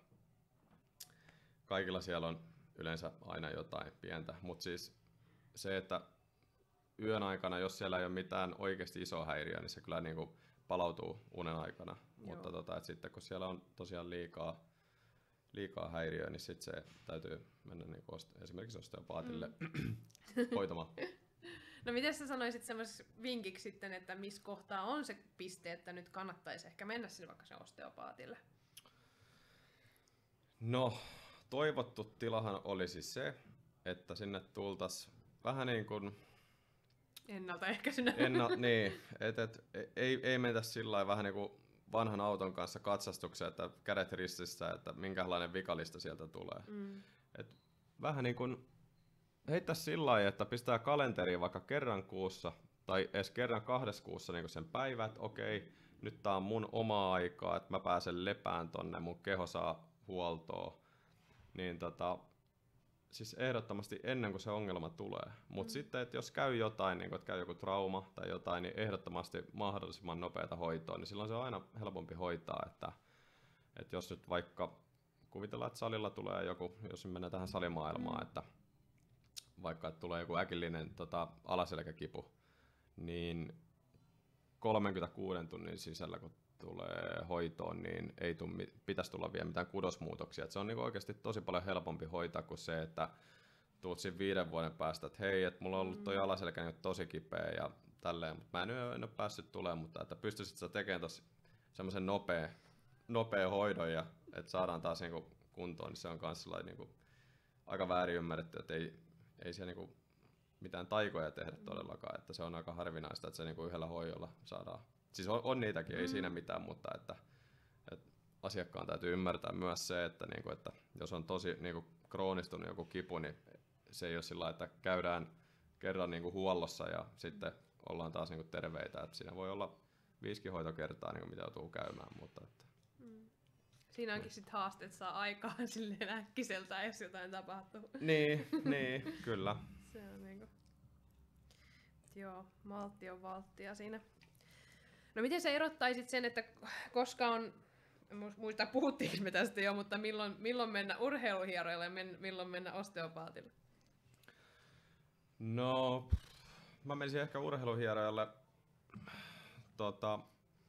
kaikilla siellä on yleensä aina jotain pientä, mutta siis se, että yön aikana, jos siellä ei ole mitään oikeasti isoa häiriöä, niin se kyllä niin kuin palautuu unen aikana. Joo. Mutta tota, et sitten kun siellä on tosiaan liikaa, liikaa häiriöä, niin sitten se täytyy mennä niin kuin esimerkiksi osteopaatille mm. hoitamaan.
No miten sä sanoisit semmoisessa vinkiksi sitten, että missä kohtaa on se piste, että nyt kannattaisi ehkä mennä sinne vaikka sen osteopaatille?
No, toivottu tilahan olisi se, että sinne tultaisiin vähän niin kuin
ennaltaehkäisynä.
Enna, niin, et, et, ei, ei mentä sillä lailla vähän niin kuin vanhan auton kanssa katsastukseen, että kädet ristissä, että minkälainen vikalista sieltä tulee. Mm. Et vähän niin kuin heittäisi sillä lailla, että pistää kalenteriin vaikka kerran kuussa tai edes kerran kahdessa kuussa niin kuin sen päivät, okei, nyt tää on mun oma aikaa, että mä pääsen lepään tonne, mun keho saa huoltoa, niin tota, siis ehdottomasti ennen kuin se ongelma tulee. Mutta mm. sitten, että jos käy jotain, niin kun, että käy joku trauma tai jotain, niin ehdottomasti mahdollisimman nopeata hoitoa, niin silloin se on aina helpompi hoitaa, että, että jos nyt vaikka kuvitellaan, että salilla tulee joku, jos mennään tähän salimaailmaan, mm. että vaikka että tulee joku äkillinen tota, alaselkäkipu, niin kolmenkymmenenkuuden tunnin sisällä, kun tulee hoitoon, niin ei tuu, pitäisi tulla vielä mitään kudosmuutoksia. Et se on niin oikeasti tosi paljon helpompi hoitaa kuin se, että tuut siinä viiden vuoden päästä, että hei, että mulla on ollut toi alaselkä nyt tosi kipeä ja tälleen, mutta mä en, en ole päässyt tulemaan, mutta että pystyisit sä tekemään tossa semmoisen nopea, nopea hoidon ja että saadaan taas niinku kuntoon, niin se on kans niinku aika väärin ymmärretty, että ei, ei siellä niinku mitään taikoja tehdä todellakaan, että se on aika harvinaista, että se niinku yhdellä hoidolla saadaan. Siis on, on niitäkin, ei mm. siinä mitään, mutta että, että asiakkaan täytyy ymmärtää myös se, että, niinku, että jos on tosi niinku kroonistunut joku kipu, niin se ei ole sillä, että käydään kerran niinku huollossa ja sitten ollaan taas niinku terveitä. Että siinä voi olla viisikin hoitokertaa, niinku, mitä joutuu käymään. Mutta että.
Mm. Siinä onkin sitten haaste, että saa aikaan silleen äkkiseltä, jos jotain tapahtuu.
Niin, niin kyllä.
Se on niinku. Joo, maltti on valttia siinä. No miten sä erottaisit sen, että koska on, muista puhuttiinkin me tästä jo, mutta milloin, milloin mennä urheiluhieroille ja milloin mennä osteopaatille?
No, mä menisin ehkä urheiluhieroille, tota,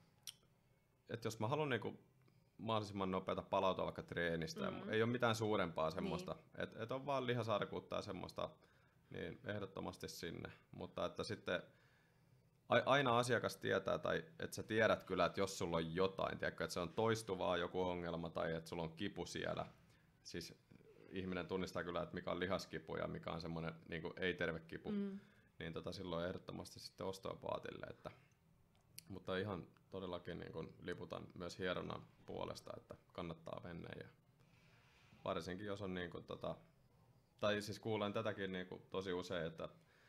että jos mä haluan niinku mahdollisimman nopeata palautua vaikka treenistä, mm. ei ole mitään suurempaa semmoista, niin. että et on vaan lihasarkuutta ja semmoista, niin ehdottomasti sinne, mutta että sitten aina asiakas tietää, tai että sä tiedät kyllä, että jos sulla on jotain, tiedätkö, että se on toistuvaa joku ongelma tai että sulla on kipu siellä. Siis ihminen tunnistaa kyllä, että mikä on lihaskipu ja mikä on semmoinen niin kuin ei-terve kipu. Mm. Niin tota, silloin ehdottomasti sitten osteopaatille. Että, mutta ihan todellakin niin kuin liputan myös hieronnan puolesta, että kannattaa mennä. Ja varsinkin jos on, niin kuin, tota, tai siis kuulen tätäkin niin kuin tosi usein, että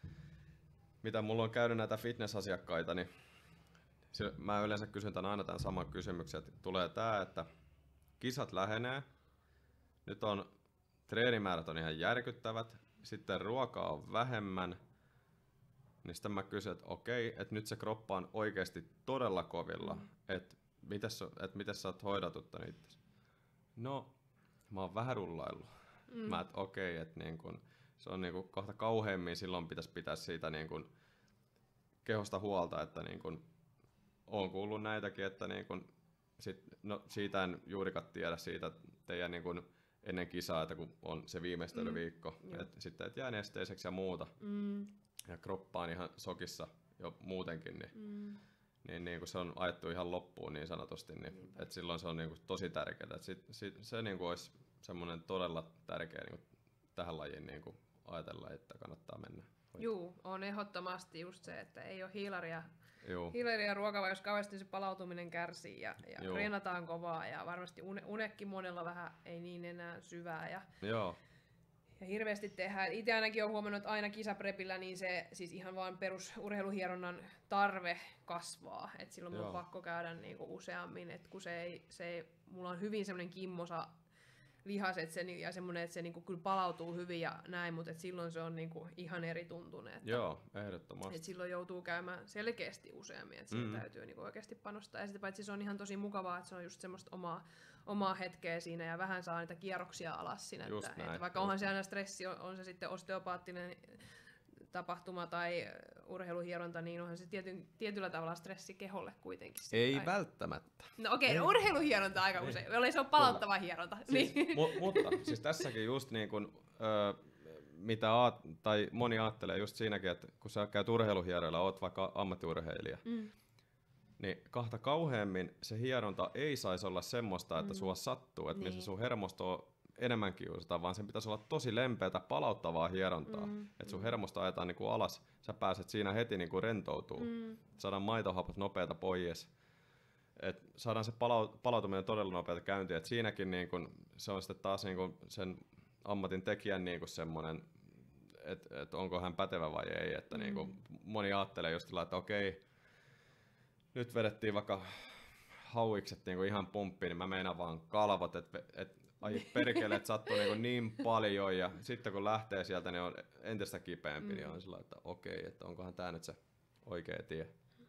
mitä mulla on käynyt näitä fitness-asiakkaita, niin mä yleensä kysyn tämän aina tämän saman kysymyksen, että tulee tää, että kisat lähenee, nyt on treenimäärät on ihan järkyttävät, sitten ruokaa on vähemmän, niin sitten mä kysyn, että okei, että nyt se kroppa on oikeasti todella kovilla, mm. että mites, et mites sä oot hoidatuttanut itse? No, mä oon vähän rullaillut. Mm. Mä että okei, että niin kun, se on niinku kohta kauheimmin silloin pitäisi pitää siitä niinku kehosta huolta, että niinku oon kuullut näitäkin, että niinku sit, no siitä en juurikaan tiedä siitä teidän niinku ennen kisaa, että kun on se viimeistelyviikko, mm. että sitten et jää nesteiseksi ja muuta. Mm. Ja kroppa on ihan sokissa jo muutenkin, niin, mm. niin, niin kun se on ajettu ihan loppuun niin sanotusti, niin et silloin se on niinku tosi tärkeää. Et sit, sit, se niinku olisi semmoinen todella tärkeä niinku tähän lajiin niinku ajatella, että kannattaa mennä.
Juu, on ehdottomasti just se, että ei ole hiilaria, hiilaria ruokaa, jos kauheasti se palautuminen kärsii ja, ja treenataan kovaa ja varmasti une, unekin monella vähän ei niin enää syvää ja,
Joo.
ja hirveästi tehdään. Itse ainakin olen huomannut, että aina kisaprepillä niin se siis ihan vaan perusurheiluhieronnan tarve kasvaa, että silloin mun on pakko käydä niinku useammin, että kun se ei, se ei, mulla on hyvin semmoinen kimmosa lihas, että se, ja semmoinen, että se niinku kyllä palautuu hyvin ja näin, mutta silloin se on niinku ihan eri tuntunut. Että,
Joo, ehdottomasti.
Että silloin joutuu käymään selkeästi useammin, että siihen mm. täytyy niinku oikeasti panostaa. Ja sitten paitsi se on ihan tosi mukavaa, että se on just semmoista omaa, omaa hetkeä siinä ja vähän saa niitä kierroksia alas siinä. Että, näin, että vaikka onhan se aina stressi, on, on se sitten osteopaattinen tapahtuma tai urheiluhieronta, niin onhan se tiety, tietyllä tavalla stressi keholle kuitenkin.
Ei
aina.
Välttämättä.
No okei, okay, no urheiluhieronta aika usein, jollei se on palauttava hieronta.
Siis,
niin.
mu- mutta siis tässäkin just niin kuin, ö, mitä aat, tai moni ajattelee just siinäkin, että kun sä käyt urheiluhieroilla, oot vaikka ammattiurheilija, mm. niin kahta kauheammin se hieronta ei saisi olla semmoista, että mm. sua sattuu, että niin. missä sun hermosto enemmän kiusataan, vaan sen pitäisi olla tosi lempeätä, palauttavaa hierontaa. Mm, että sun mm. hermosta ajetaan niinku alas, sä pääset siinä heti niinku rentoutuu. Mm. Saadaan maitohapot nopeata pois. Et saadaan se palau- palautuminen todella nopeata käyntiin. Et siinäkin niinku, se on sitten taas niinku sen ammatin tekijän niinku semmoinen, että et onko hän pätevä vai ei. Että mm. niinku, moni ajattelee just sillä, että okei, nyt vedettiin vaikka hauikset niinku ihan pumppiin, niin mä meinaan vaan kalvot, että et, ai perkele, että sattuu niinku niin paljon ja sitten kun lähtee sieltä, niin on entistä kipeämpi, mm. niin on sillä että okei, että onkohan tää nyt se oikea tie.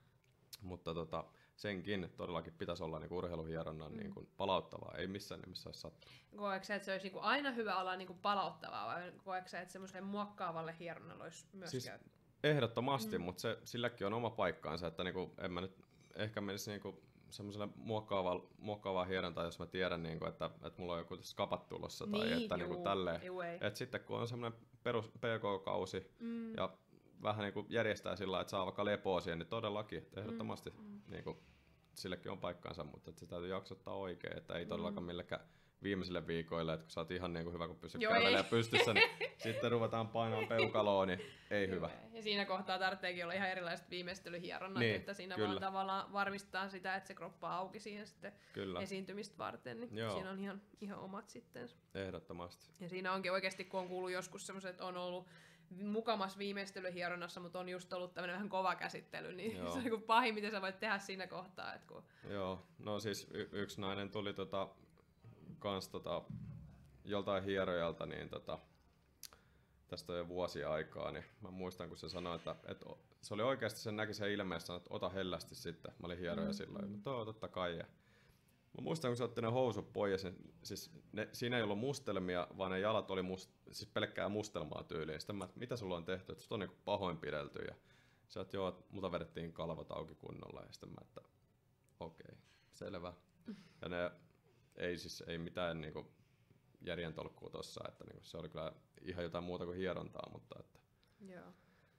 Mutta tota, senkin todellakin pitäisi olla niinku urheiluhieronnan mm. niinku palauttavaa, ei missään nimessä olisi sattunut.
Koetko sä, että se olisi niinku aina hyvä olla niinku palauttavaa vai koetko sä, että semmoiselle muokkaavalle hieronnalle olisi myös
siis
käytetty?
Ehdottomasti,
Mm.
mutta se, silläkin on oma paikkaansa, että niinku, en mä nyt ehkä menisi niinku semmoiselle muokkaavaan, muokkaavaan hierontaan, jos mä tiedän, niinku, että, että mulla on joku skapat tulossa tai
Niin,
että
juu,
niinku, tälleen.
juu, ei.
Et sitten kun on semmoinen perus P K-kausi
Mm.
ja vähän niinku järjestää sillä, että saa vaikka lepoa siihen, niin todellakin, että ehdottomasti
Mm.
niinku, silläkin on paikkaansa, mutta että se täytyy jaksottaa oikein, että ei todellakaan millekään viimeisille viikoille, että kun sä oot ihan niinku hyvä, kun pystyt kävelemään pystyssä, niin sitten ruvetaan painamaan peukaloon, niin ei hyvä.
Ja siinä kohtaa tarvitseekin olla ihan erilaiset viimeistelyhieronnat,
Niin,
että siinä
kyllä.
vaan tavallaan varmistaa sitä, että se kroppa on auki siihen sitten
Kyllä,
esiintymistä varten, niin
Joo.
siinä on ihan, ihan omat sitten.
ehdottomasti.
Ja siinä onkin oikeasti, kun on kuullut joskus semmoiset, että on ollut mukamas viimeistelyhieronnassa, mutta on just ollut tämmöinen vähän kova käsittely, niin
Joo.
se on niin pahin, mitä sä voit tehdä siinä kohtaa. Että kun...
Joo, no siis y- yksi nainen tuli tota, kans tota, joltain hierojalta, niin tota, tästä on jo vuosia aikaa, niin mä muistan, kun se sanoi, että, että se oli oikeasti, sen näki sen ilmeessä, että ota hellästi sitten. Mä olin hieroja mm, silloin, mm. no totta kai. Ja mä muistan, kun se otti ne housut pois, niin siis ne, siinä ei ollut mustelmia, vaan ne jalat oli must, siis pelkkää mustelmaa tyyliin. Sitten mä, että mitä sulla on tehty, että sut on niin pahoinpidelty. Ja se että joo, että multa vedettiin kalvot auki kunnolla. Ja sitten mä, että okei, okay, selvä. Ja ne ei siis ei mitään niinku järjen tolkkua tossa, että niinku, se oli kyllä ihan jotain muuta kuin hierontaa, mutta että...
Joo.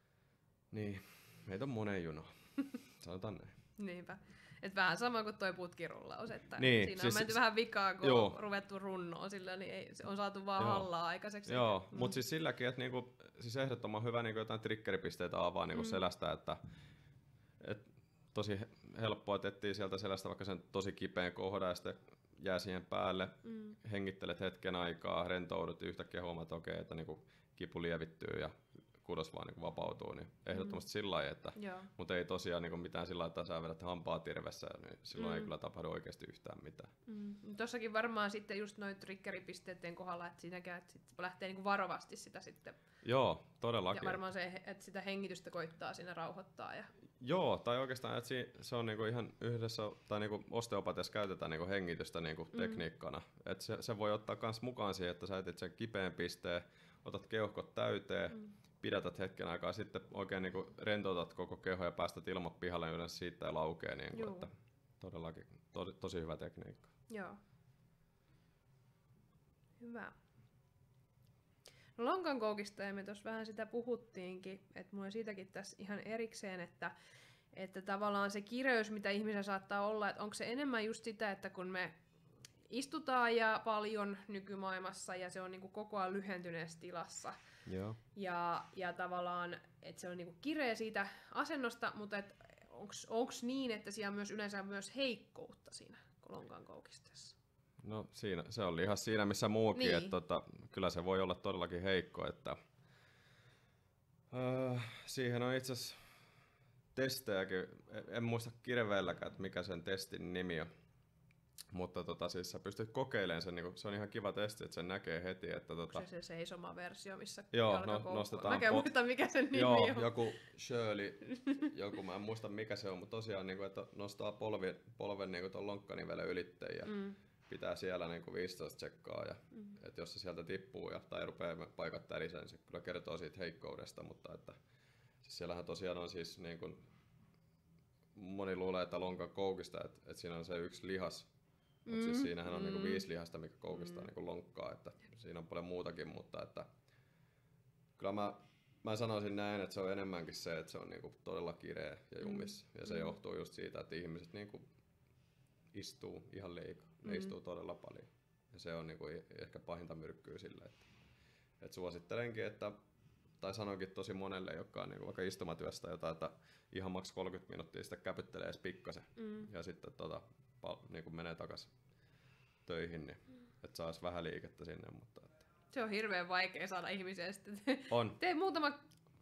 Niin, meitä on monen juna, sanotaan näin.
Niinpä. Et vähän sama kuin toi putkirullaus, että
Niin,
siinä
siis-
on menty vähän vikaa, kun
joo.
on ruvettu runnoon sillä, niin ei, se on saatu vaan
Joo.
hallaa aikaiseksi.
Joo,
eikä-
mutta siis silläkin, että niinku, siis ehdottoman hyvä niinku jotain triggeripisteitä avaa niinku
Mm.
selästä, että et tosi he- helppoa, että etsii sieltä selästä vaikka sen tosi kipeän kohdan ja sitten jää siihen päälle,
Mm.
hengittelet hetken aikaa, rentoudut ja yhtäkkiä huomaat, että okei, että niinku kipu lievittyy ja kudos vaan niinku vapautuu, niin ehdottomasti sillä lailla, että
Joo.
mutta ei tosiaan niinku mitään sillä lailla, että sä vedät hampaa tirvessä, niin silloin
Mm.
ei kyllä tapahdu oikeasti yhtään mitään.
Mm. Tossakin varmaan sitten just noin triggeripisteiden kohdalla, että siinäkään että sit lähtee niinku varovasti sitä sitten.
Joo, todellakin.
Ja varmaan se, että sitä hengitystä koittaa siinä rauhoittaa. Ja...
Joo, tai oikeastaan että si- se on niinku ihan yhdessä, tai niinku osteopatiassa käytetään niinku hengitystä niinku
Mm.
tekniikkana. Et se, se voi ottaa myös mukaan siihen, että sä etit sen kipeän pisteen, otat keuhkot täyteen,
Mm.
pidätät hetken aikaa, sitten oikein niinku rentoutat koko keho ja päästät ilmat pihalle, niin yleensä siitä ei laukee. Niinku,
Juu.
että todellakin to- tosi hyvä tekniikka.
Joo. Hyvä. No lonkankoukista ja me tuossa vähän sitä puhuttiinkin, että mulla on siitäkin tässä ihan erikseen, että, että tavallaan se kireys, mitä ihmisellä saattaa olla, että onko se enemmän just sitä, että kun me istutaan ja paljon nykymaailmassa ja se on niinku koko ajan lyhentyneessä tilassa
Joo.
ja, ja tavallaan, että se on niinku kireä siitä asennosta, mutta onko niin, että siellä on myös yleensä myös heikkoutta siinä lonkankoukistessa?
No siinä, se on ihan siinä missä muukin,
Niin.
että tota, kyllä se voi olla todellakin heikko, että öö, siihen on itse asiassa testejäkin, en- en muista kirveelläkään, että mikä sen testin nimi on, mutta tota, siis sä pystyt kokeilemaan sen, niin se on ihan kiva testi, että sen näkee heti, että tota,
Se se seisoma versio, missä
Joo,
jalkakoukku-
no, nostetaan
Mäkään
po-
muista, mikä sen nimi
joo,
on.
joku Shirley, joku mä en muista mikä se on, mutta tosiaan niin kuin, että nostaa polvi, polven niin tuon lonkkanivelen ylitteen ja
Mm,
pitää siellä niinku viisitoista tsekkaa, ja
mm,
että jos se sieltä tippuu ja, tai rupeaa paikat tärisee, niin se kyllä kertoo siitä heikkoudesta, mutta että siis siellähän tosiaan on siis niin kuin, moni luulee, että lonkan koukista, että, että siinä on se yksi lihas, mutta
Mm,
siis siinähän on
mm.
niinku viisi lihasta, mikä koukistaa
Mm.
niinku lonkkaa, että siinä on paljon muutakin, mutta että kyllä mä, mä sanoisin näin, että se on enemmänkin se, että se on niinku todella kireä ja jumis, ja se
Mm.
johtuu just siitä, että ihmiset niinku istuu ihan liikaa, ne
Mm.
istuu todella paljon. Ja se on niinku i- ehkä pahinta myrkkyä sille, että, että suosittelenkin, että, tai sanoinkin tosi monelle, joka on niinku vaikka istumatyöstä jotain, että ihan maks kolmekymmentä minuuttia sitä käpyttelee edes pikkasen
mm.
ja sitten tota, pal- niinku menee takas töihin, niin että saisi vähän liikettä sinne, mutta että
Se on hirveän vaikea saada ihmisiä sitten.
on.
Tee muutama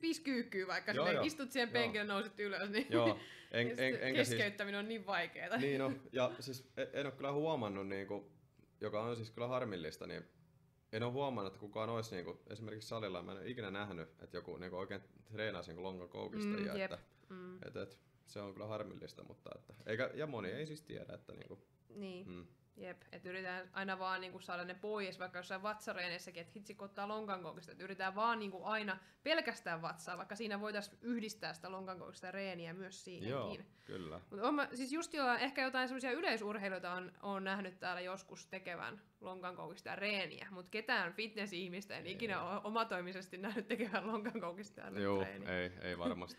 viisi kyykkyä vaikka,
Joo,
silleen,
joo.
istut siihen penkille, nouset ylös, niin
Joo, en,
ja
en, enkä siis...
keskeyttäminen on niin vaikeeta.
Niin no, ja siis en, en ole kyllä huomannut, niinku, joka on siis kyllä harmillista, niin en ole huomannut, että kukaan olisi niinku, esimerkiksi salilla, mä en ole ikinä nähnyt, että joku niinku, oikein treenaisi niinku lonkan koukistajia,
Mm,
että
mm.
et, et, se on kyllä harmillista, mutta että, eikä, ja moni ei siis tiedä, että niinku,
Niin.
mm.
Jep, että yritetään aina vaan niinku saada ne pois, vaikka jossain vatsareenissäkin, että hitsi kun ottaa lonkankoukista, että yritetään vaan niinku aina pelkästään vatsaa, vaikka siinä voitaisiin yhdistää sitä lonkankoukista reeniä myös siihenkin.
Joo, kyllä.
Mutta on mä, siis just jollain, ehkä jotain semmoisia yleisurheilijoita on, on nähnyt täällä joskus tekevän lonkankoukista reeniä, mutta ketään fitness-ihmistä en ei. ikinä ole omatoimisesti nähnyt tekevän lonkankoukista reeniä.
ei, ei varmasti.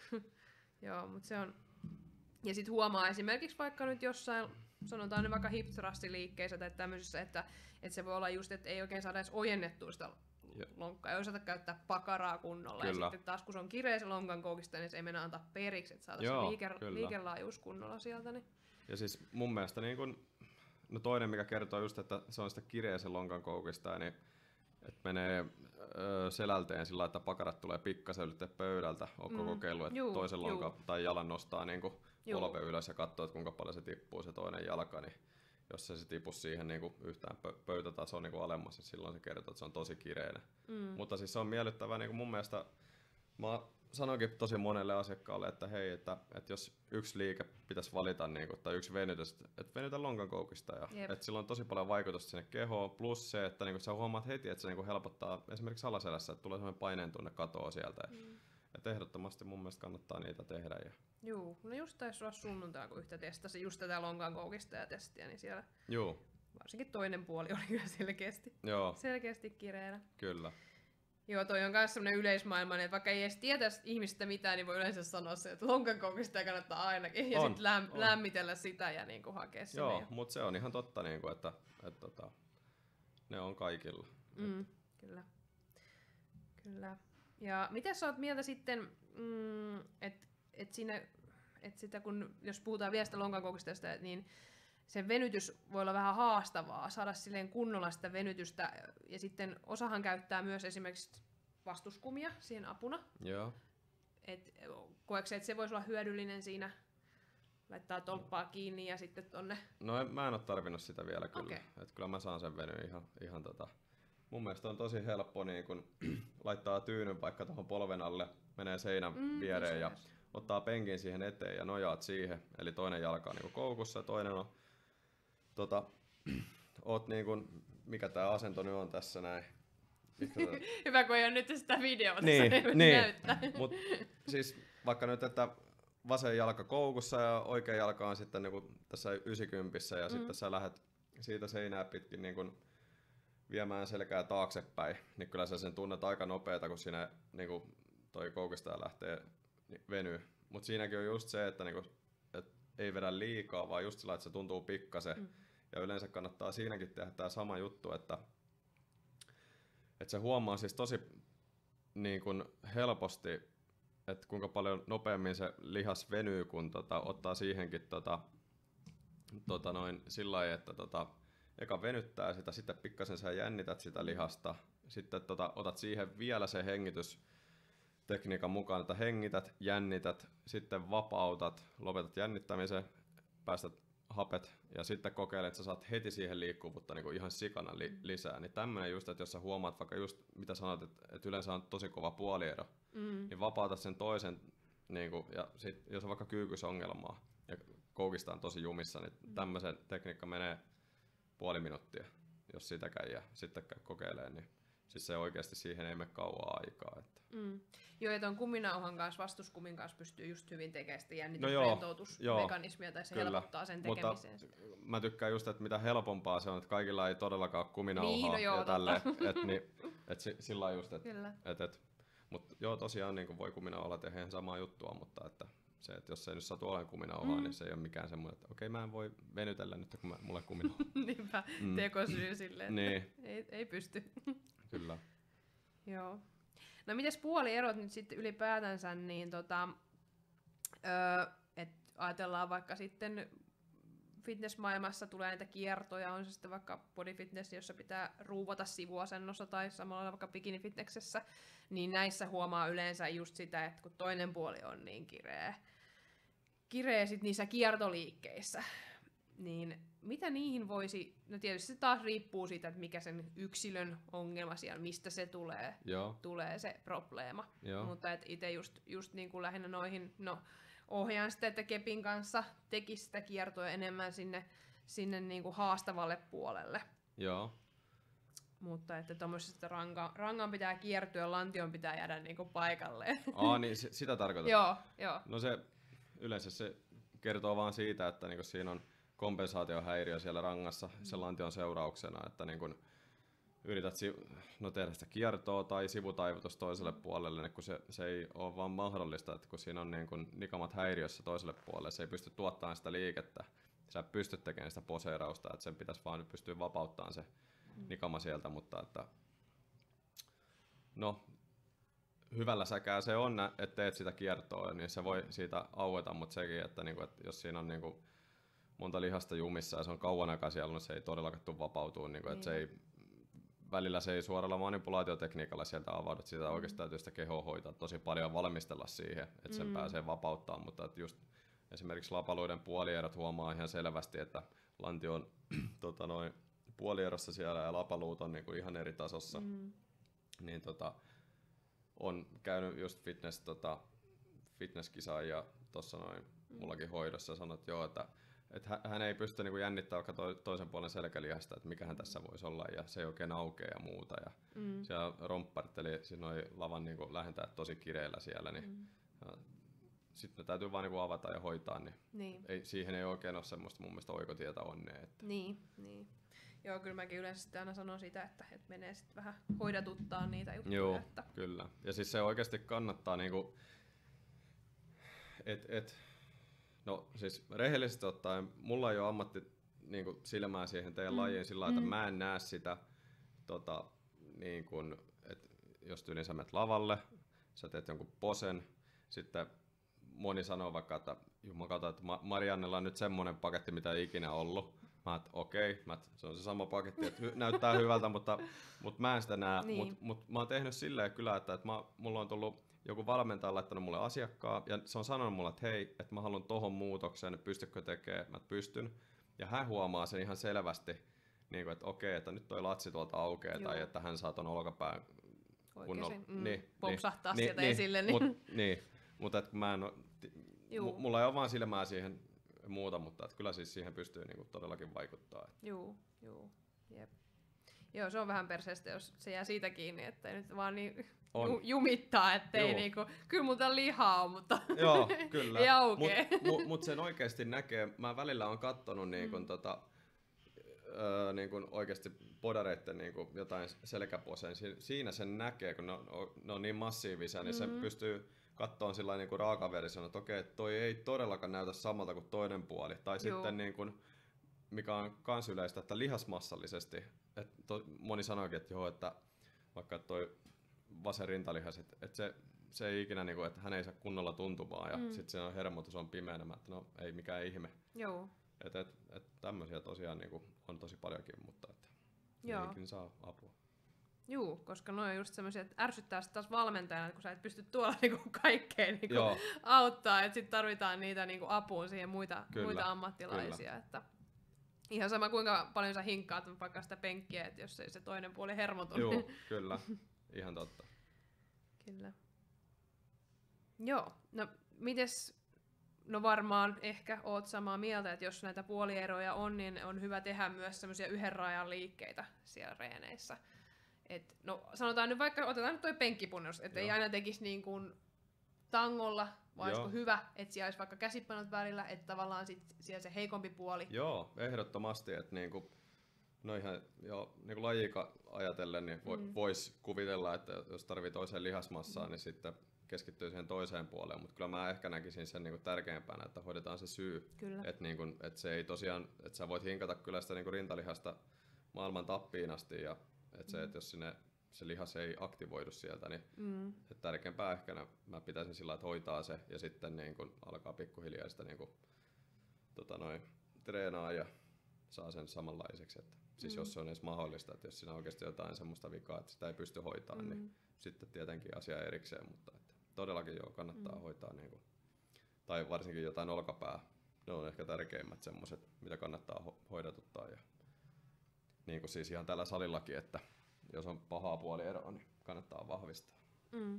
Joo, mutta se on... Ja sit huomaa esimerkiksi vaikka nyt jossain, sanotaan nyt vaikka hip thrust-liikkeissä tai tämmöisissä, että, että se voi olla just, että ei oikein saada edes ojennettua sitä lonkkaa, ei osata käyttää pakaraa kunnolla. Kyllä. Ja sitten taas kun se on kireä se lonkan koukista, niin se ei mennä antaa periksi, että saataisiin se liike, liikelaajuus kunnolla sieltä. Niin.
Ja siis mun mielestä niin kun, no toinen mikä kertoo just, että se on sitä kireä se lonkan koukista, niin että menee ö, selälteen sillä, että pakarat tulee pikkasen ylitte pöydältä. Ootko mm. kokeillut, että juu, toisen lonkan tai jalan nostaa niin polve ylös ja katsoo, että kuinka paljon se tippuu se toinen jalka, niin jos se, se tipu siihen niin kuin yhtään pöytätasoon niin alemmas, niin silloin se kertoo, että se on tosi kireinen. Mm. Mutta siis se on miellyttävää niin kuin mun mielestä. Mä sanoinkin tosi monelle asiakkaalle, että hei, että, että jos yksi liike pitäisi valita niin kuin, tai yksi venytys, että venytä lonkan koukista. Ja, että sillä on tosi paljon vaikutusta sinne kehoon, plus se, että niin kuin sä huomaat heti, että se niin kuin helpottaa esimerkiksi alaselässä, että tulee sellainen paineen tunne katoa sieltä. Mm. Että ehdottomasti mun mielestä kannattaa niitä tehdä. Ja...
Juu, no just taisi olla sunnuntai, kun yhtä testasi just tätä lonkan koukista ja testiä, niin siellä
Juu.
varsinkin toinen puoli oli kyllä selkeästi,
Joo.
selkeästi kireänä.
Kyllä.
Joo, toi on myös semmoinen yleismaailmainen, että vaikka ei edes tietäisi ihmistä mitään, niin voi yleensä sanoa se, että lonkan koukista kannattaa ainakin. Ja sitten läm- lämmitellä sitä ja niinku hakea sinne.
Joo, mutta se on ihan totta, niinku, että, että, että, että ne on kaikilla.
Mm, kyllä. Kyllä. Ja mitä sä oot mieltä sitten, mm, että et siinä, et sitä kun, jos puhutaan vielä sitä lonkan koukista, niin se venytys voi olla vähän haastavaa, saada silleen kunnolla sitä venytystä, ja sitten osahan käyttää myös esimerkiksi vastuskumia siihen apuna.
Joo.
Et, koetko se, että se voisi olla hyödyllinen siinä, laittaa tolppaa kiinni ja sitten tonne?
No en, mä en ole tarvinnut sitä vielä kyllä,
okay.
Et kyllä mä saan sen venyä ihan, ihan tota. Mun mielestä on tosi helppo niin kun laittaa tyynyn vaikka tuohon polven alle, menee seinän mm, viereen ja ottaa penkin siihen eteen ja nojaat siihen, eli toinen jalka on niin koukussa ja toinen on Tota, oot niin kun, mikä tää asento nyt on tässä näin.
Hyvä, kun ei ole nyt sitä videota,
niin,
niin,
niin. Mut siis vaikka nyt, että vasen jalka koukussa ja oikea jalka on sitten niin tässä yhdeksänkymmentä ja mm. sitten sä lähdet siitä seinää pitkin niin kun viemään selkää taaksepäin, niin kyllä sä sen tunnet aika nopeeta, kun siinä niin kun toi koukustaja lähtee venyä. Mut siinäkin on just se, että niin kun, et ei vedä liikaa, vaan just sillä, että se tuntuu pikkasen. Mm. Ja yleensä kannattaa siinäkin tehdä tämä sama juttu, että, että se huomaa siis tosi niin kuin helposti, että kuinka paljon nopeammin se lihas venyy, kun tota, ottaa siihenkin tota, tota noin, sillä lailla, että tota, eka venyttää sitä, sitten pikkasen sä jännität sitä lihasta, sitten tota, otat siihen vielä se hengitystekniikan mukaan, että hengität, jännität, sitten vapautat, lopetat jännittämisen, päästät hapet ja sitten kokeilet, että sä saat heti siihen liikkuvuutta niin kuin ihan sikana li- lisää. Niin tämmönen just, että jos sä huomaat vaikka just mitä sanot, että, että yleensä on tosi kova puoliero, mm. niin vapautat sen toisen, niin kuin, ja sit, jos on vaikka kyykysongelmaa ja koukista on tosi jumissa, niin mm. tämmöisen tekniikka menee puoli minuuttia, jos sitäkään ja sitten kokeilee, niin siis se oikeasti siihen ei mene kauaa aikaa. Että.
Mm. Joo, ja tuon kuminauhan kanssa, vastuskumin kanssa pystyy just hyvin tekemään sitä jännitysrentoutusmekanismia, no tai se kyllä. helpottaa sen tekemiseen. Mutta
mä tykkään just, että mitä helpompaa se on, että kaikilla ei todellakaan ole kuminauhaa
niin, no joo,
ja tälleen, että niin, et sillä just, että et, et, mutta joo tosiaan niin voi kuminauhalla tehdä ihan samaa juttua, mutta että se, että jos ei nyt satu olemaan kuminauhaa, mm. niin se ei ole mikään semmoinen, että okei mä en voi venytellä nyt, kun mä, mulla on kuminauha.
Niinpä, mm. tekosyy silleen,
niin.
ei, ei pysty.
Kyllä.
Joo. No mites puolierot nyt sitten ylipäätänsä, niin tota, öö, et ajatellaan vaikka sitten fitnessmaailmassa tulee näitä kiertoja, on se sitten vaikka body fitness, jossa pitää ruuvata sivuasennossa tai samalla vaikka bikini fitnessessä, niin näissä huomaa yleensä just sitä, että kun toinen puoli on niin kireä, kireä sit niissä kiertoliikkeissä, niin mitä niihin voisi, no tietysti se taas riippuu siitä, että mikä sen yksilön ongelma siellä, mistä se tulee,
Joo.
tulee se probleema.
Joo.
Mutta itse just, just niin kuin lähinnä noihin, no ohjaan sitä, että kepin kanssa tekisi sitä kiertoa enemmän sinne, sinne niin kuin haastavalle puolelle.
Joo.
Mutta että tuommoisesta ranka, rangan pitää kiertyä, lantion pitää jäädä niin kuin paikalleen.
Aa, niin s- sitä tarkoitat.
Joo, joo.
No se yleensä se kertoo vaan siitä, että niinku siinä on kompensaatiohäiriö siellä rangassa mm. sen lantion seurauksena, että niinku yrität si- no tehdä sitä kiertoa tai sivutaivutus toiselle puolelle, niin kun se, se ei ole vaan mahdollista, että kun siinä on niinku nikamat häiriössä toiselle puolelle, se ei pysty tuottamaan sitä liikettä, sä pystyt tekemään sitä poseerausta, että sen pitäisi vaan nyt pystyä vapauttamaan se mm. nikama sieltä, mutta että no hyvällä säkää se on, että teet sitä kiertoa, niin se voi siitä aueta, mutta sekin, että, niinku, että jos siinä on niinku monta lihasta jumissa ja se on kauan aikaa siellä, niin se ei todellakaan tule vapautua. Niinku, niin. Että se ei, välillä se ei suoralla manipulaatiotekniikalla sieltä avaudu, että sitä mm. oikeastaan täytyy sitä kehoa hoitaa tosi paljon ja valmistella siihen, että sen mm. pääsee vapauttamaan, mutta että just esimerkiksi lapaluiden puolierot huomaa ihan selvästi, että lantio on tota, noin, puolierossa siellä ja lapaluut on niinku ihan eri tasossa. Mm. Niin, tota, on käynyt just fitness, tota, fitnesskisaajia tuossa noin mullakin hoidossa ja sanoi, että joo, että, että hän ei pysty niinku jännittämään vaikka toisen puolen selkälihasta, että mikähän tässä voisi olla ja se ei oikein aukea ja muuta. Ja mm. siellä romppartteli siis noi lavan niinku lähentäjät tosi kireillä siellä, niin mm. sitten ne täytyy vaan niinku avata ja hoitaa, niin, niin. Ei, siihen ei oikein ole semmoista mun mielestä oikotietä onnea. Että.
Niin, niin. Joo, kyllä mäkin yleensä aina sanon sitä, että, että menee sitten vähän hoidatuttaa niitä juttuja.
Joo,
että.
Kyllä. Ja siis se oikeasti kannattaa niinku, et, et, no siis rehellisesti ottaen, mulla ei ole ammatti niinku silmää siihen teidän mm. lajiin sillä lailla, että mm. mä en näe sitä, tota, niin kun, että jos tyyliin sä menet lavalle, sä teet jonkun posen, sitten moni sanoo vaikka, että jumakauta, että Mariannella on nyt semmoinen paketti, mitä ei ikinä ollut. Mä että okei, okay, se on se sama paketti, että hy- näyttää hyvältä, mutta, mutta mä en sitä näe. Niin. Mutta mut mä oon tehnyt silleen kyllä, että, että mä, mulla on tullut joku valmentaja laittanut mulle asiakkaa, ja se on sanonut mulle, että hei, että mä haluan tohon muutoksen, pystytkö tekemään, mä pystyn. Ja hän huomaa sen ihan selvästi, niin kuin, että okei, okay, että nyt toi latsi tuolta aukeaa, tai että hän saa ton olkapään kunnolla.
Mm,
niin,
popsahtaa
niin,
sieltä
niin,
esille. Niin.
Mut, niin, mutta että mä en ole, m- mulla ei ole vaan silmää siihen muuta, mutta että kyllä siis siihen pystyy niinku todellakin vaikuttaa.
Joo, joo, jep. Joo, se on vähän perseestä, jos se jää siitä kiinni, että ei nyt vaan niin ju- jumittaa, ettei niinku, kyllä muuta lihaa on, mutta
joo, kyllä.
ei aukee.
Mutta mut, mut sen oikeasti näkee, mä välillä on kattonut niinku mm. tota, öö, niinku oikeasti podareitten niinku jotain selkäposeen, si- siinä sen näkee, kun ne on, ne on niin massiivisia, niin mm-hmm. se pystyy kattoon sillä niin kuin raakaversiona, että okei, toi ei todellakaan näytä samalta kuin toinen puoli. Tai Joo. sitten niin kuin, mikä on kans yleistä, että lihasmassallisesti, että to, moni sanoikin, että joo, että vaikka toi vasen rintalihas, että, että se, se ei ikinä, niin kuin, että hän ei saa kunnolla tuntumaan ja mm. sitten se on hermotus on pimeänä, että no ei mikään ihme.
Joo.
Että et, et tämmöisiä tosiaan niin kuin, on tosi paljonkin, mutta että niinkin saa apua.
Juu, koska ne on just semmoisia, että ärsyttää sit taas valmentajana, kun sä et pysty tuolla niinku kaikkeen niinku auttaa, että sit tarvitaan niitä niinku apuun siihen muita, kyllä, muita ammattilaisia. Että ihan sama kuinka paljon sä hinkkaat vaikka sitä penkkiä, että jos ei se toinen puoli hermotu.
Joo, niin kyllä, ihan totta.
Kyllä. Joo, no mites, no varmaan ehkä oot samaa mieltä, että jos näitä puolieroja on, niin on hyvä tehdä myös semmoisia yhden rajan liikkeitä siellä reeneissä. Et, no sanotaan nyt vaikka, otetaan nyt toi penkkipunnerus, että ei aina tekisi niin kuin tangolla, vaan olisiko hyvä, että siellä olisi vaikka käsipanot välillä, että tavallaan sit siellä se heikompi puoli.
Joo, ehdottomasti, että niinku, no ihan jo niinku lajika ajatellen, niin vo, mm. voisi kuvitella, että jos tarvii toiseen lihasmassaan, mm. niin sitten keskittyy siihen toiseen puoleen, mutta kyllä mä ehkä näkisin sen niinku tärkeimpänä, että hoidetaan se syy. Että niinku, et se ei tosiaan, että sä voit hinkata kyllä sitä niinku rintalihasta maailman tappiin asti ja että se, että jos sinne, se lihas ei aktivoidu sieltä, niin mm. tärkeämpää ehkä nä, mä pitäisin sillä, että hoitaa se ja sitten niin kun alkaa pikkuhiljaa sitä niin kun, tota noin, treenaa ja saa sen samanlaiseksi. Että, siis
mm.
jos se on edes mahdollista, että jos siinä on oikeasti jotain semmoista vikaa, että sitä ei pysty hoitamaan, mm. niin sitten tietenkin asia erikseen, mutta että todellakin joo, kannattaa mm. hoitaa, niin kuin, tai varsinkin jotain olkapää, ne on ehkä tärkeimmät semmoiset, mitä kannattaa ho- hoidatuttaa. Ja, niin kuin siis ihan tällä salillakin, että jos on pahaa puolieroa, niin kannattaa vahvistaa. Mm.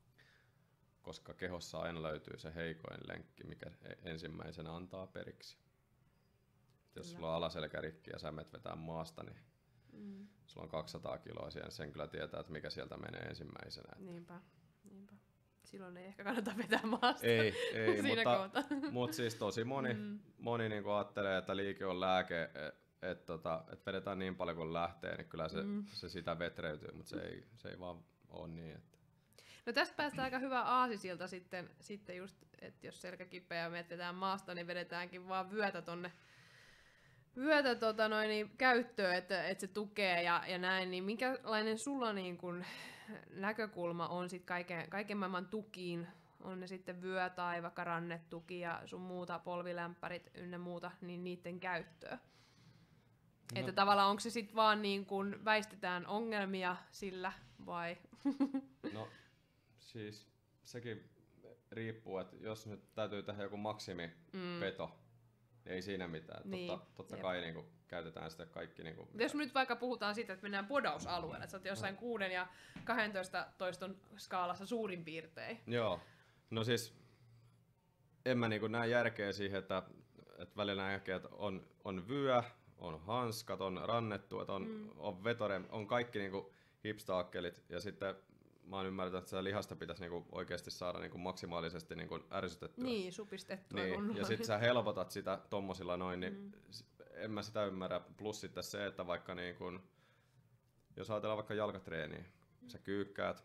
Koska kehossa aina löytyy se heikoin lenkki, mikä ensimmäisenä antaa periksi. Jos sulla on alaselkärikki ja sä menet vetää maasta, niin mm. sulla on kaksisataa kiloa siellä, sen kyllä tietää, että mikä sieltä menee ensimmäisenä.
Niinpä, niinpä. Silloin ei ehkä kannata vetää maasta.
Ei, ei mutta, mutta siis tosi moni,
mm.
moni niin ajattelee, että liike on lääke, että et, tota, et vedetään niin paljon kuin lähtee, niin kyllä se, mm. se sitä vetreytyy, mutta se ei, se ei vaan ole niin. Että.
No tästä päästään aika hyvä aasisilta sitten, sitten just, että jos selkä kipeä ja vedetään maasta, niin vedetäänkin vaan vyötä tonne vyötä tota noin, niin käyttöön, että, että se tukee ja, ja näin, niin minkälainen sulla niin kun näkökulma on sit kaiken, kaiken maailman tukiin, on ne sitten vyö tai vaikka rannetuki ja sun muuta, polvilämpärit ynnä muuta, niin niiden käyttöön? No. Että tavallaan onko se sitten vaan niin kun väistetään ongelmia sillä vai?
No siis sekin riippuu, että jos nyt täytyy tehdä joku maksimiveto, mm. ei siinä mitään.
Niin,
totta totta kai niinku käytetään sitä kaikki. Niinku,
jos me nyt vaikka puhutaan siitä, että mennään podausalueelle, että sä oot jossain no. kuuden ja kahdentoista toiston skaalassa suurin piirtein.
Joo. No siis en mä niinku näe järkeä siihen, että, että välillä näe järkeä, että on, on vyö, on hanskat, on rannettu, että on, mm. on vetore, on kaikki niinku hipstaakkelit ja sitten mä oon ymmärtänyt, että sitä lihasta pitäisi niinku oikeasti saada niinku maksimaalisesti niinku ärsytettyä.
Niin, supistettua.
Niin. Ja sit sä helpotat sitä tommosilla noin, niin mm. en mä sitä ymmärrä. Plus sitten se, että vaikka niin kun, jos ajatellaan vaikka jalkatreeniä, mm. sä kyykkäät,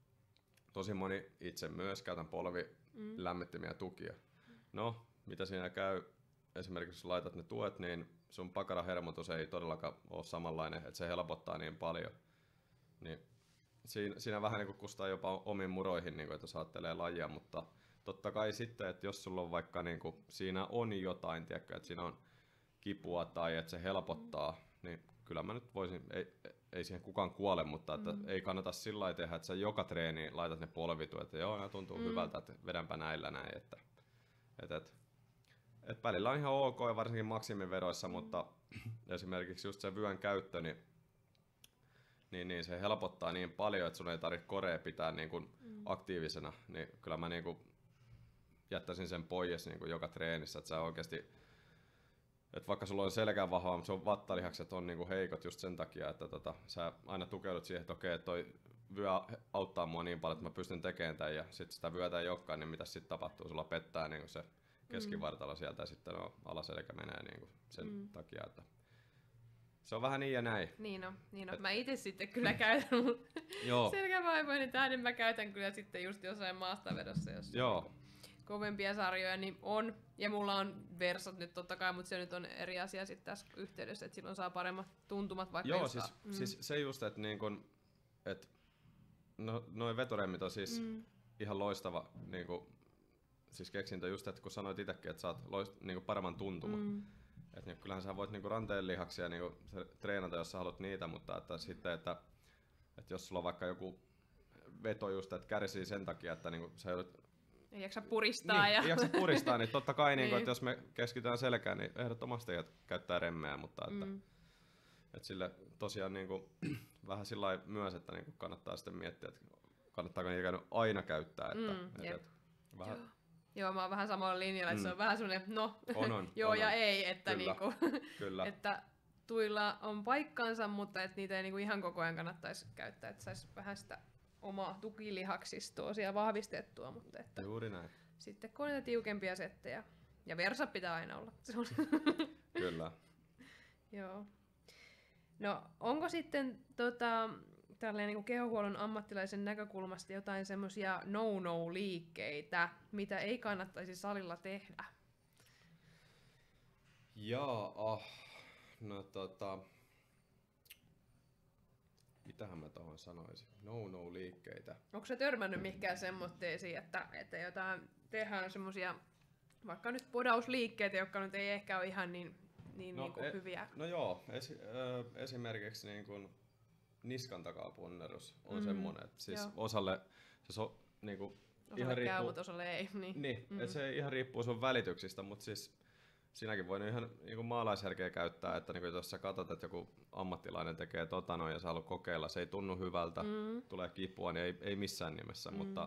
tosi moni itse myös käytän polvi mm. lämmittimiä tukia. No, mitä siinä käy, esimerkiksi jos laitat ne tuet, niin sun pakarahermotus ei todellakaan ole samanlainen, että se helpottaa niin paljon. Niin Siinä, siinä vähän niin kustaa jopa omiin muroihin, niin kuin, että jos ajattelee lajia, mutta totta kai sitten, että jos sulla on vaikka niin kuin, siinä on jotain, tiedätkö, että siinä on kipua tai että se helpottaa, niin kyllä mä nyt voisin, ei, ei siihen kukaan kuole, mutta että mm. ei kannata sillä lailla tehdä, että sä joka treeniin laitat ne polvituet, että joo, nämä tuntuu mm. hyvältä, että vedänpä näillä näin. Että, että, että, että välillä on ihan ok ja varsinkin maksimiveroissa, mm. mutta esimerkiksi just se vyön käyttö, niin Niin, niin se helpottaa niin paljon, että sun ei tarvitse korea pitää niin kuin mm. aktiivisena, niin kyllä mä niin kuin jättäisin sen pois niin kuin joka treenissä, että sä oikeasti, että vaikka sulla on selkä vahva, mutta sun vattalihakset on niin kuin heikot just sen takia, että tota, sä aina tukeudut siihen, että okei, toi vyö auttaa mua niin paljon, että mä pystyn tekemään tämän, ja sit sitä vyötä ei olekaan, niin mitä sitten tapahtuu, sulla pettää niin kuin se keskivartalo sieltä, ja sitten no, alaselkä menee niin kuin sen mm. takia, että se on vähän niin ja näin.
Niin on, niin on. Et mä itse sitten kyllä käytän mun selkävaivoja, niin tähden mä käytän kyllä sitten just jossain maastavedossa, jos
Joo.
kovempia sarjoja, niin on. Ja mulla on versat nyt totta kai, mutta se nyt on eri asia sitten tässä yhteydessä, että silloin saa paremmat tuntumat vaikka.
Joo, siis, mm. siis se just, että niin kun, et, no, noin vetoremmit on siis mm. ihan loistava niin kun, siis keksintö just, että kun sanoit itsekin, että saat loist, niin kun paremman tuntuman. Mm. Et niin, kyllähän sä voit niinku ranteen lihaksia niinku treenata, jos sä haluat niitä, mutta että sitten, että, että jos sulla on vaikka joku veto just, että kärsii sen takia, että niinku sä joudut...
Ei jaksa puristaa.
Niin,
ja...
ei jaksa puristaa, niin totta kai, niin. Niinku, että jos me keskitytään selkään, niin ehdottomasti käyttää remmeä, mutta että, mm. että sille tosiaan niinku, vähän sillä lailla myös, että niinku kannattaa sitten miettiä, että kannattaako niitä aina käyttää. Että,
mm,
että, että vähän...
Joo. Joo, mä oon vähän samalla linjalla, että mm. se on vähän semmoinen, no,
on, on,
joo
on,
ja
on.
ei, että,
Kyllä.
niinku,
Kyllä.
että tuilla on paikkansa, mutta että niitä ei niinku ihan koko ajan kannattaisi käyttää, että saisi vähän sitä omaa tukilihaksistoa siellä vahvistettua, mutta että
juuri näin.
Sitten kun on niitä tiukempia settejä, ja versa pitää aina olla.
Kyllä.
Joo. No, onko sitten tota, tälleen niin kuin kehohuollon ammattilaisen näkökulmasta jotain semmoisia no-no-liikkeitä, mitä ei kannattaisi salilla tehdä?
Jaa, no tota... Mitähän mä tohon sanoisin? No-no-liikkeitä.
Onko sä törmännyt mihinkään semmoitteisiin, että, että jotain tehdään semmoisia, vaikka nyt podausliikkeitä, jotka nyt ei ehkä ole ihan niin niin,
no,
niin kuin
e,
hyviä.
No joo, esi, ö, esimerkiksi niin kuin niskan takapunnerus on mm. semmoinen, että siis joo. osalle se so, niin kuin
osalle
ihan
käy,
riippuu,
mutta osalle ei. Niin,
niin
mm.
että se ihan riippuu sun välityksistä, mutta siis siinäkin voi ihan niin kuin maalaisjärkeä käyttää, että niin kuin jos sä katsot, että joku ammattilainen tekee tota noin ja sä haluat kokeilla, se ei tunnu hyvältä, mm. tulee kipua, niin ei, ei missään nimessä, mm. mutta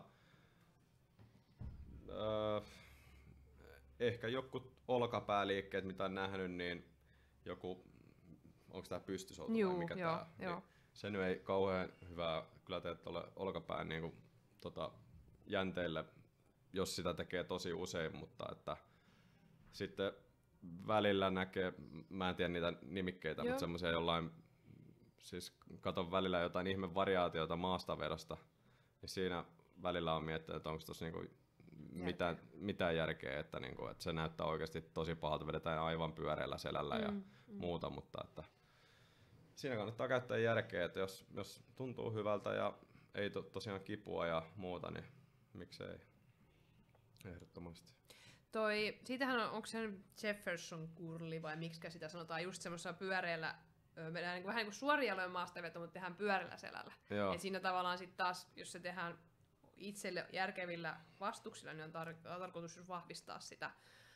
öö, ehkä joku olkapääliikkeet, mitä on nähnyt, niin joku, onko tää pystysoutu vai mikä
joo,
tää,
joo.
niin se nyt ei kauhean hyvää kyllä tee tuolle olkapään niin kuin, tota, jänteille, jos sitä tekee tosi usein, mutta että sitten välillä näkee, mä en tiedä niitä nimikkeitä, joo. mutta semmoisia jollain, siis katon välillä jotain ihme variaatiota maastavedosta, niin siinä välillä on miettinyt, että onko tuossa niinku mitään, mitään järkeä, että, niinku, että se näyttää oikeasti tosi pahalta, vedetään aivan pyöreällä selällä mm, ja mm. muuta, mutta että siinä kannattaa käyttää järkeä, että jos, jos tuntuu hyvältä ja ei to, tosiaan kipua ja muuta, niin miksei ehdottomasti.
Toi, siitähän on, onko se Jefferson kurli vai miksikä sitä sanotaan, just semmoisella pyöreällä, vedään niin vähän niin kuin suoria maastaveto, mutta tehdään pyöreällä selällä. Et siinä tavallaan sitten taas, jos se tehdään itselle järkevillä vastuksilla, niin on tar- tarkoitus just vahvistaa sitä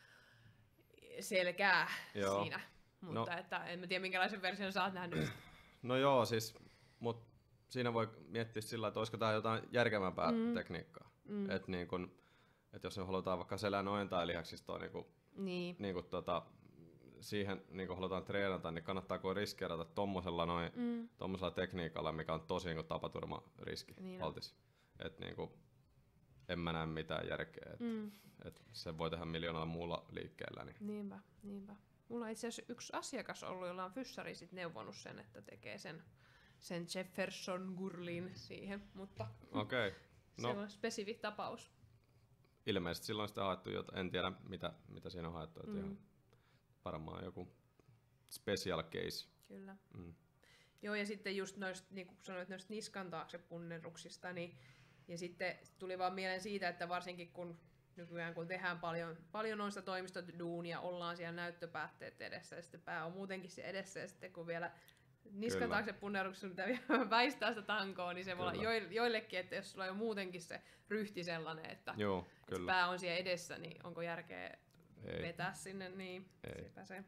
selkää joo. siinä. Mutta no. että en mä tiedä minkälaisen version sä oot nähnyt.
No joo, siis, mut siinä voi miettiä sillä, että olisiko tää jotain järkevämpää mm. tekniikkaa. Mm. Että niin kun, et jos me halutaan vaikka selän ojentaa lihaksistoa niinku, niin. niinku tota, siihen niinku halutaan treenata, niin kannattaako riskeerata tommosella, noin, mm. tommosella tekniikalla, mikä on tosi niinku tapaturmariski niin altis. Et niinku, en mä näe mitään järkeä. Et, mm. et se voi tehdä miljoonalla muulla liikkeellä. Niin.
Niinpä, niinpä. Mulla on itse asiassa yksi asiakas ollut, jolla on fyssari sit neuvonut sen, että tekee sen, sen Jefferson gurlin siihen, mutta okay. no. se on spesifi tapaus.
Ilmeisesti silloin sitä haettu, en tiedä mitä, mitä siinä on haettu, että mm. ihan varmaan joku special case.
Kyllä. Mm. Joo, ja sitten just noista, niin kuin sanoit, noista niskan taakse punneruksista, niin, ja sitten tuli vaan mieleen siitä, että varsinkin kun nykyään kun tehdään paljon, paljon noista toimistoduunia, ollaan siellä näyttöpäätteet edessä, ja sitten pää on muutenkin se edessä, ja sitten kun vielä niskan kyllä. taakse punneruksessa pitää vielä väistää sitä tankoa, niin se voi olla joillekin, että jos sulla on jo muutenkin se ryhti sellainen, että, joo, että pää on siellä edessä, niin onko järkeä ei. vetää sinne, niin sepä se.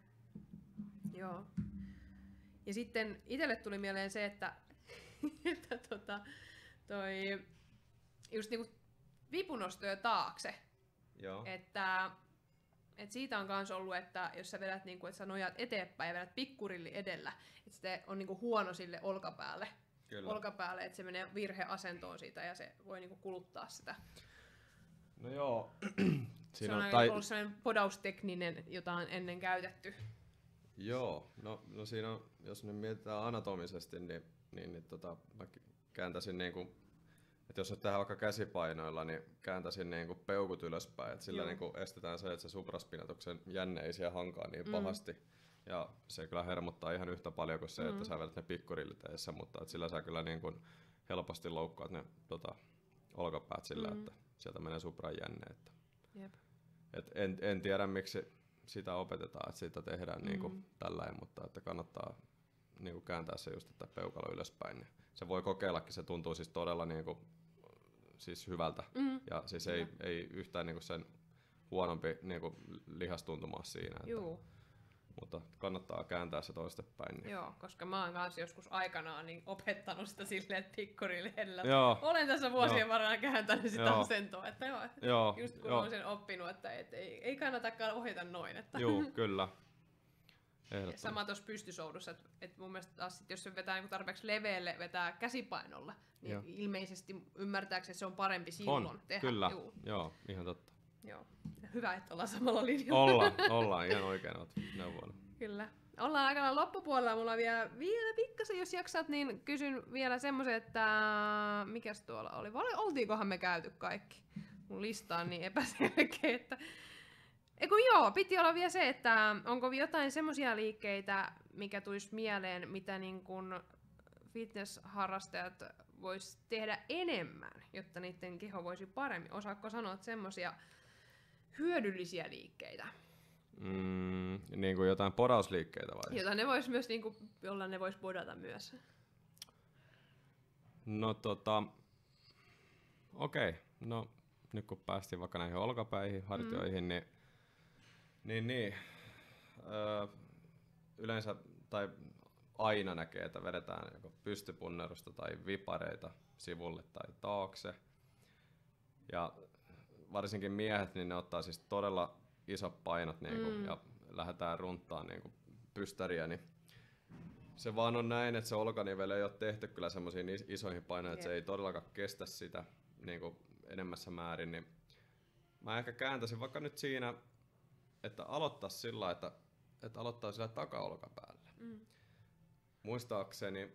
Joo. Ja sitten itselle tuli mieleen se, että, että tota, toi, just niinku vipunostoja taakse, joo. Että, että siitä on myös ollut, että jos sä vedät, niinku, että sä nojaat eteenpäin ja vedät pikkurilli edellä, että se on niinku huono sille olkapäälle, olkapäälle, että se menee virheasentoon siitä ja se voi niinku kuluttaa sitä.
No joo.
Se on, on tai... ollut sellainen podaustekninen, jota on ennen käytetty.
Joo, no, no siinä on, jos nyt mietitään anatomisesti, niin, niin, niin tota, mä kääntäisin niinku, että jos nyt tehdään vaikka käsipainoilla, niin kääntäisin niinku peukut ylöspäin, että sillä niinku estetään se, että se supraspinatuksen jänne ei siellä hankaa niin mm. pahasti. Ja se kyllä hermottaa ihan yhtä paljon kuin se, mm. että sä vedät ne pikkurillit edessä, mutta että sillä sä kyllä niinku helposti loukkaat ne tota, olkapäät sillä, mm. että sieltä menee supran jänne. Että. Jep. Et en, en tiedä miksi sitä opetetaan, että sitä tehdään mm. niinku tälläin, mutta että kannattaa niinku kääntää se just, että peukalo ylöspäin. Niin se voi kokeillakin, se tuntuu siis todella niinku, siis hyvältä mm. ja siis ei, ei yhtään niinku sen huonompi niinku lihastuntuma siinä. Että, mutta kannattaa kääntää se toistepäin. Niin.
Joo, koska mä oon kanssa joskus aikanaan niin opettanut sitä silleen, että pikkurilli olen tässä vuosien joo. varrella kääntänyt sitä joo. asentoa. Että joo, joo. just kun joo. olen sen oppinut, että et, ei, ei kannatakaan ohjata noin. Että.
Joo, kyllä.
Sama tuossa pystysoudussa, että et mun mielestä taas sit, jos se vetää niin tarpeeksi leveälle, vetää käsipainolla, niin joo. ilmeisesti ymmärtääkseni se on parempi silloin
on,
tehdä.
Kyllä, joo. joo, ihan totta.
Joo. Hyvä, että ollaan samalla linjalla.
Ollaan, ollaan ihan oikein olet neuvoilla.
Kyllä. Ollaan aikanaan loppupuolella. Mulla on vielä, vielä pikkasen, jos jaksat, niin kysyn vielä semmoisen, että mikäs tuolla oli? Vai oltiinkohan me käyty kaikki? Mun lista on niin epäselkeä, että... Eiku joo, piti olla vielä se, että onko jotain semmoisia liikkeitä, mikä tulisi mieleen, mitä niin kun fitness-harrastajat vois tehdä enemmän, jotta niiden keho voisi paremmin. Osaatko sanoa semmoisia hyödyllisiä liikkeitä?
Mm, niin kuin jotain porausliikkeitä vai?
Jota ne vois myös, niinku, jolla ne vois podata myös.
No tota, okei. Okay. No nyt kun päästiin vaikka näihin olkapäihin, hartioihin, mm. niin, niin, niin öö, yleensä tai aina näkee, että vedetään joko pystypunnerusta tai vipareita sivulle tai taakse. Ja varsinkin miehet, niin ne ottaa siis todella isot painot niinku, mm. ja lähdetään runtaan niinku, pystäriä, niin se vaan on näin, että se olkanivele ei ole tehty kyllä semmoisiin isoihin painoihin, että se ei todellakaan kestä sitä niinku, enemmässä määrin. Niin mä ehkä kääntäisin vaikka nyt siinä, että aloittaa sillä, että, että aloittaa sillä takaolkapäällä. Mm. Muistaakseni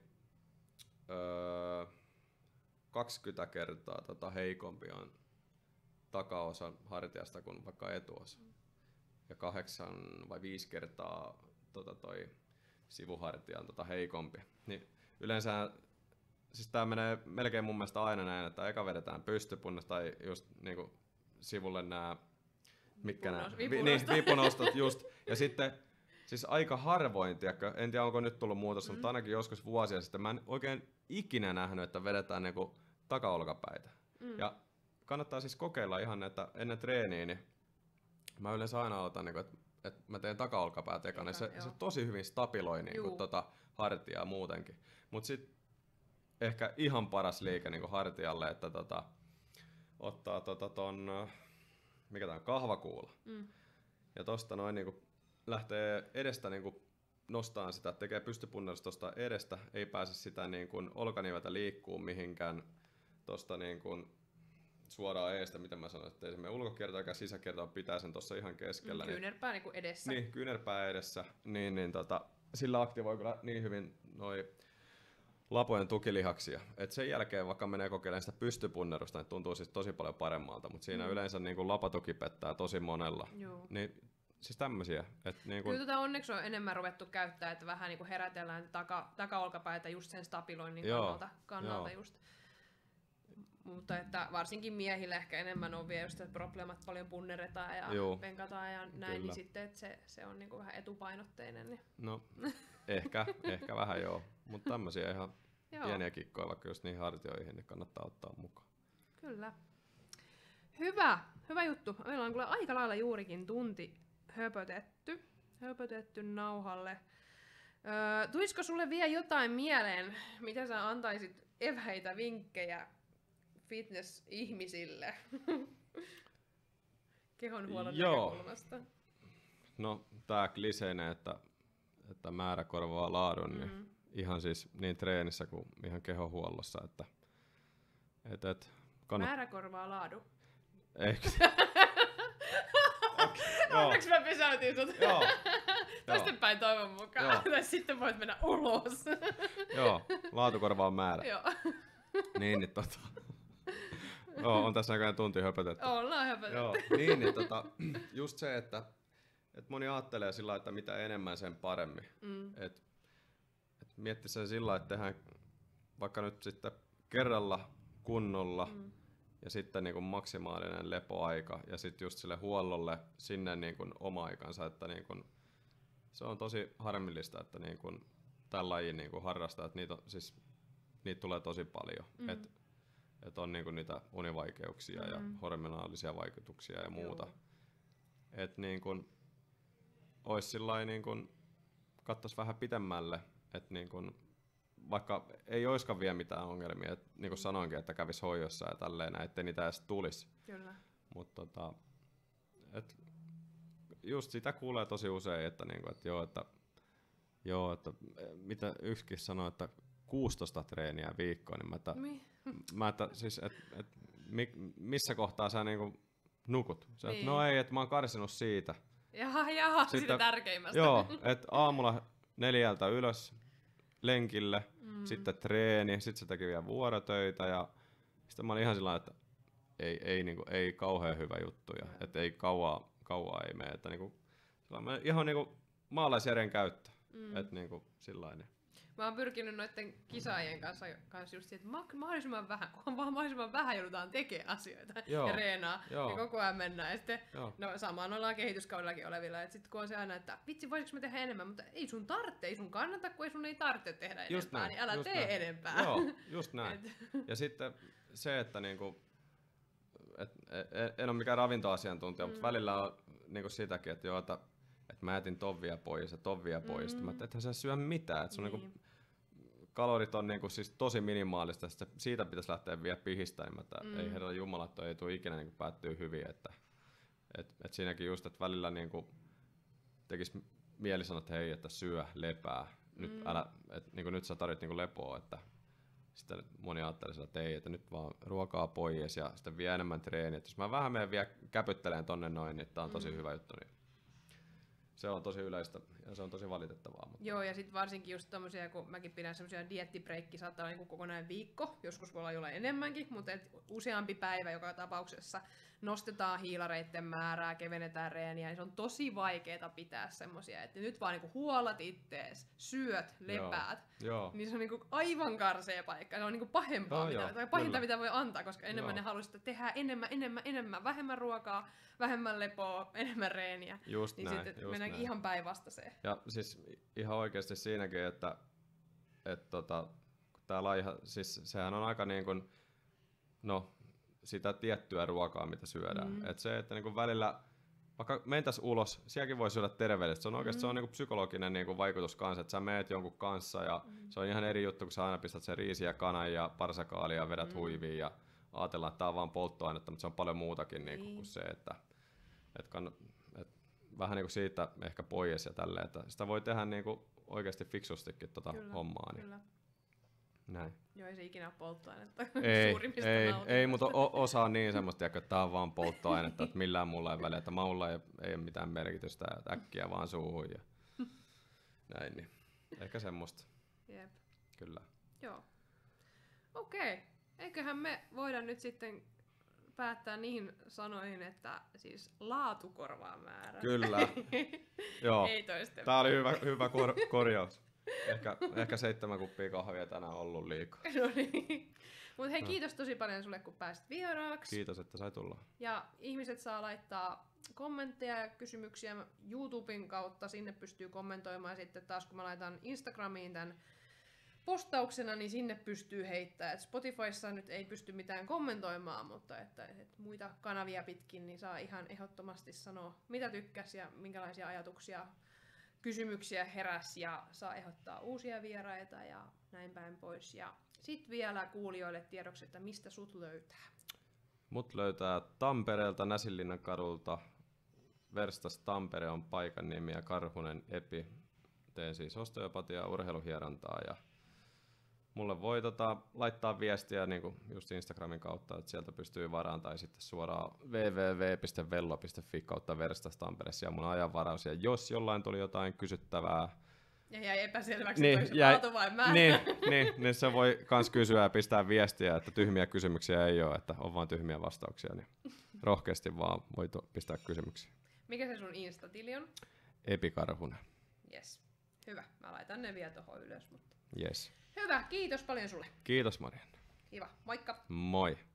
öö, kaksikymmentä kertaa tota heikompi on takaosa hartiasta kuin vaikka etuosa. Mm. Ja kahdeksan vai viisi kertaa tota toi sivuhartia on tota heikompi. Niin yleensä siis tää menee melkein mun mielestä aina näin, että eka vedetään pystypunnes tai just niinku sivulle nää mitkä nää vipunostot just. Ja sitten siis aika harvoin, tiedätkö, en tiedä onko nyt tullut muutos, mm. mutta ainakin joskus vuosia sitten mä en oikein ikinä nähnyt, että vedetään niinku takaolkapäitä. Mm. Ja kannattaa siis kokeilla ihan, että ennen treeniä, niin mä yleensä aina aloitan, niinku, että, että mä teen takaolkapäät ekana, se, se tosi hyvin stabiloi niinku, tota hartiaa muutenkin. Mut sit ehkä ihan paras liike niinku hartialle, että tota, ottaa tota ton, mikä tää on, kahvakuula. Mm. Ja tosta noin niinku lähtee edestä niinku nostaa sitä, tekee pystypunnerusta tosta edestä, ei pääse sitä niinku olkaniveltä liikkuu mihinkään tosta niinku suoraan eestä, mitä mä sanoin, että ei se mene ulkokiertoa eikä sisäkiertoa, pitää sen tossa ihan keskellä.
Kyynärpää niin, niinku edessä.
Niin, kyynärpää edessä. Niin, niin tota, sillä aktivoi kyllä niin hyvin noi lapojen tukilihaksia. Et sen jälkeen vaikka menee kokeilemaan sitä pystypunnerusta, niin tuntuu siis tosi paljon paremmalta, mutta siinä mm. yleensä niin kuin lapatuki pettää tosi monella. Joo. Niin, siis tämmösiä. Et niin kuin...
Kyllä tota onneksi on enemmän ruvettu käyttää, että vähän niin kuin herätellään taka, takaolkapäitä just sen stabiloinnin Joo. kannalta, kannalta Joo. just. Mutta että varsinkin miehille ehkä enemmän on vielä just, että probleemat paljon punneretaan ja Joo. penkataan ja näin, Kyllä. niin sitten että se, se on niinku vähän etupainotteinen. Niin.
No ehkä, ehkä vähän joo, mutta tämmöisiä ihan pieniä kikkoja vaikka just niihin hartioihin, niin kannattaa ottaa mukaan.
Kyllä. Hyvä, hyvä juttu. Meillä on kyllä aika lailla juurikin tunti höpötetty, höpötetty nauhalle. Öö, tulisiko sulle vielä jotain mieleen, mitä sä antaisit eväitä, vinkkejä fitness-ihmisille kehonhuollon näkökulmasta?
No tää kliseinen, että, että määrä korvaa laadun, mm-hmm. niin ihan siis niin treenissä kuin ihan kehonhuollossa, että et, et, kannat...
Määrä korvaa laadu?
Ehkä.
Onneksi mä pysäytin sut. Toistenpäin toivon mukaan. Tai sitten voit mennä ulos.
Joo, laatu korvaa määrä.
Joo.
Niin, niin tota... Joo, on tässä näköjään tunti höpötetty.
Ollaan höpötetty.
Joo, niin, niin tota, just se, että, että moni ajattelee sillä, että mitä enemmän sen paremmin. Mm. Et, et mietti sen sillä, että tehdään vaikka nyt sitten kerralla kunnolla mm. ja sitten niin kuin maksimaalinen lepoaika ja sitten just sille huollolle sinne niin kuin oma aikansa, että niin kuin, se on tosi harmillista, että niin kuin tämän lajin niin kuin harrastajat, niitä, siis, niitä tulee tosi paljon. Mm. Et, et on niin kuin niitä univaikeuksia mm. ja hormonaalisia vaikutuksia ja muuta. Että niin kuin olisi sillain niin kuin katsoisi vähän pitemmälle, että niin kuin vaikka ei oiskaan vielä mitään ongelmia, että niin kuin sanoinkin, että kävisi hoidossa ja tälleen näin, ettei niitä edes tulisi.
Kyllä.
Mutta tota, et just sitä kuulee tosi usein, että niinku, et joo, että joo, että mitä yksikin sanoo, että kuusitoista treeniä viikkoon, niin mä että, mä että siis et, et, mi, missä kohtaa sä niinku nukut? Sä, niin. No ei, että mä oon karsinut siitä.
Jaha, jaha, Sitten, siitä tärkeimmästä.
Joo, että aamulla neljältä ylös lenkille, mm. sitten treeni, sitten se teki vielä vuorotöitä ja sitten mä olin ihan sillä että ei, ei, niinku, ei kauhean hyvä juttu ja mm. että ei kauaa, kauaa ei mene, että niinku, ihan niinku maalaisjärjen käyttö, mm. että niinku sillainen.
Mä oon pyrkinyt noiden kisaajien kanssa, kanssa just siihen, että mahdollisimman vähän, kun vaan mahdollisimman vähän joudutaan tekemään asioita
Joo.
ja reenaa,
Joo.
ja koko ajan mennään. Ja sitten,
Joo.
no samaan ollaan kehityskaudellakin olevilla, että sitten kun on se aina, että vitsi, voisiko mä tehdä enemmän, mutta ei sun tarvitse, ei sun kannata, kun ei sun ei tarvitse tehdä
Just
enempää,
näin,
niin älä
just
tee
näin.
enempää.
Joo, just näin.
Et-
Ja sitten se, että niinku, et, et, en ole mikään ravintoasiantuntija, mm. mutta välillä on niinku sitäkin, että joo, että et mä jätin ton vielä pois ja ton vielä pois. Mm. Mä, ethän sä syö mitään. Et se on
Niin.
niinku, kalorit on niinku siis tosi minimaalista, että siitä pitäisi lähteä vielä pihistämään. Mm. Ei herra jumala, että ei tule ikinä niinku päättyä hyvin. Että, et, et siinäkin just, että välillä niinku tekisi mieli sanoa, että hei, että syö, lepää. Nyt, mm. älä, et, niinku, nyt sä tarvit niinku lepoa. Että sitten moni ajattelee, että ei, että nyt vaan ruokaa pois ja sitten vie enemmän treeniä. Jos mä vähän menen vielä käpytteleen tonne noin, niin tää on tosi mm. hyvä juttu. Niin se on tosi yleistä ja se on tosi valitettavaa. Mutta
Joo, ja sitten varsinkin just tommosia, kun mäkin pidän semmosia dieettibreikki, saattaa olla niinku kokonainen viikko, joskus voi olla jollain enemmänkin, mutta et useampi päivä joka tapauksessa nostetaan hiilareiden määrää, kevennetään reeniä, niin se on tosi vaikeeta pitää semmosia, että nyt vaan niinku huolat ittees, syöt, lepäät,
Joo.
niin se on niinku aivan karsea paikka, se on niinku pahempaa,
Joo,
mitä,
joo,
tai pahinta
kyllä.
mitä voi antaa, koska enemmän
Joo.
ne haluaa sitä tehdä enemmän, enemmän, enemmän, vähemmän ruokaa, vähemmän lepoa, enemmän reeniä,
Just
niin
näin,
sitten
just
mennäänkin
näin.
ihan päinvastaiseen.
Ja siis ihan oikeasti siinäkin, että et tota, tää laiha, siis sehän on aika niin kuin, no, sitä tiettyä ruokaa, mitä syödään. Mm. Et se, että niin kuin välillä, vaikka mentäis ulos, sielläkin voi syödä terveellisesti. Se on oikeasti mm. se on niin kuin psykologinen niin kuin vaikutus kanssa, että sä meet jonkun kanssa ja mm. se on ihan eri juttu, kun sä aina pistät sen riisiä, kanan ja parsakaalia ja vedät mm. huiviin ja ajatellaan, että tää on vaan polttoainetta, mutta se on paljon muutakin niin kuin, kuin se, että et kann, et vähän niin kuin siitä ehkä pois ja tälleen, että sitä voi tehdä niin kuin oikeasti fiksustikin tota
Kyllä,
hommaa. Niin.
Kyllä.
Näin.
Joo, ei se ikinä ole polttoainetta
Ei,
suurimmista
ei,
nautinnoista.
ei, mutta o- osa on niin semmoista, että tää on vaan polttoainetta, että millään mulla ei väliä, että maulla ei, ei ole mitään merkitystä, että äkkiä vaan suuhun ja näin, niin ehkä semmoista,
Jep.
kyllä.
Joo. Okei. Eiköhän me voida nyt sitten päättää niihin sanoihin, että siis laatu korvaa määrä.
Kyllä, joo.
Ei toisten.
Tää oli hyvä, hyvä kor- korjaus. Ehkä, ehkä seitsemän kuppia kahvia tänään on ollut liikaa.
No niin. Mut hei,
No.
kiitos tosi paljon sulle, kun pääsit vieraaksi.
Kiitos, että sai tulla.
Ja ihmiset saa laittaa kommentteja ja kysymyksiä YouTuben kautta. Sinne pystyy kommentoimaan. Ja sitten taas kun mä laitan Instagramiin tämän postauksena, niin sinne pystyy heittämään. Et Spotifyssa nyt ei pysty mitään kommentoimaan, mutta että, että muita kanavia pitkin niin saa ihan ehdottomasti sanoa, mitä tykkäsi ja minkälaisia ajatuksia, kysymyksiä heräs ja saa ehdottaa uusia vieraita ja näin päin pois. Ja sitten vielä kuulijoille tiedoksi, että mistä sut löytää.
Mut löytää Tampereelta Näsinlinnan kadulta. Verstas Tampere on paikan nimi ja Karhunen Epi. Teen siis osteopatiaa, urheiluhierontaa ja mulle voi tota, laittaa viestiä niin just Instagramin kautta, että sieltä pystyy varaan tai sitten suoraan double-u double-u double-u piste vello piste fi kautta Verstas Tampereessa ja mun ajanvaraus. Ja jos jollain tuli jotain kysyttävää,
Ja jäi epäselväksi,
niin,
että
jäi,
laatu vai määrä.
niin, niin, niin se voi kans kysyä ja pistää viestiä, että tyhmiä kysymyksiä ei ole, että on vain tyhmiä vastauksia. Niin rohkeasti vaan voi to- pistää kysymyksiä.
Mikä se sun Insta-tili on?
Epi Karhunen.
Yes. Hyvä. Mä laitan ne vielä tuohon ylös. Mutta...
Yes.
Hyvä. Kiitos paljon sulle.
Kiitos Marianne.
Kiva. Moikka.
Moi.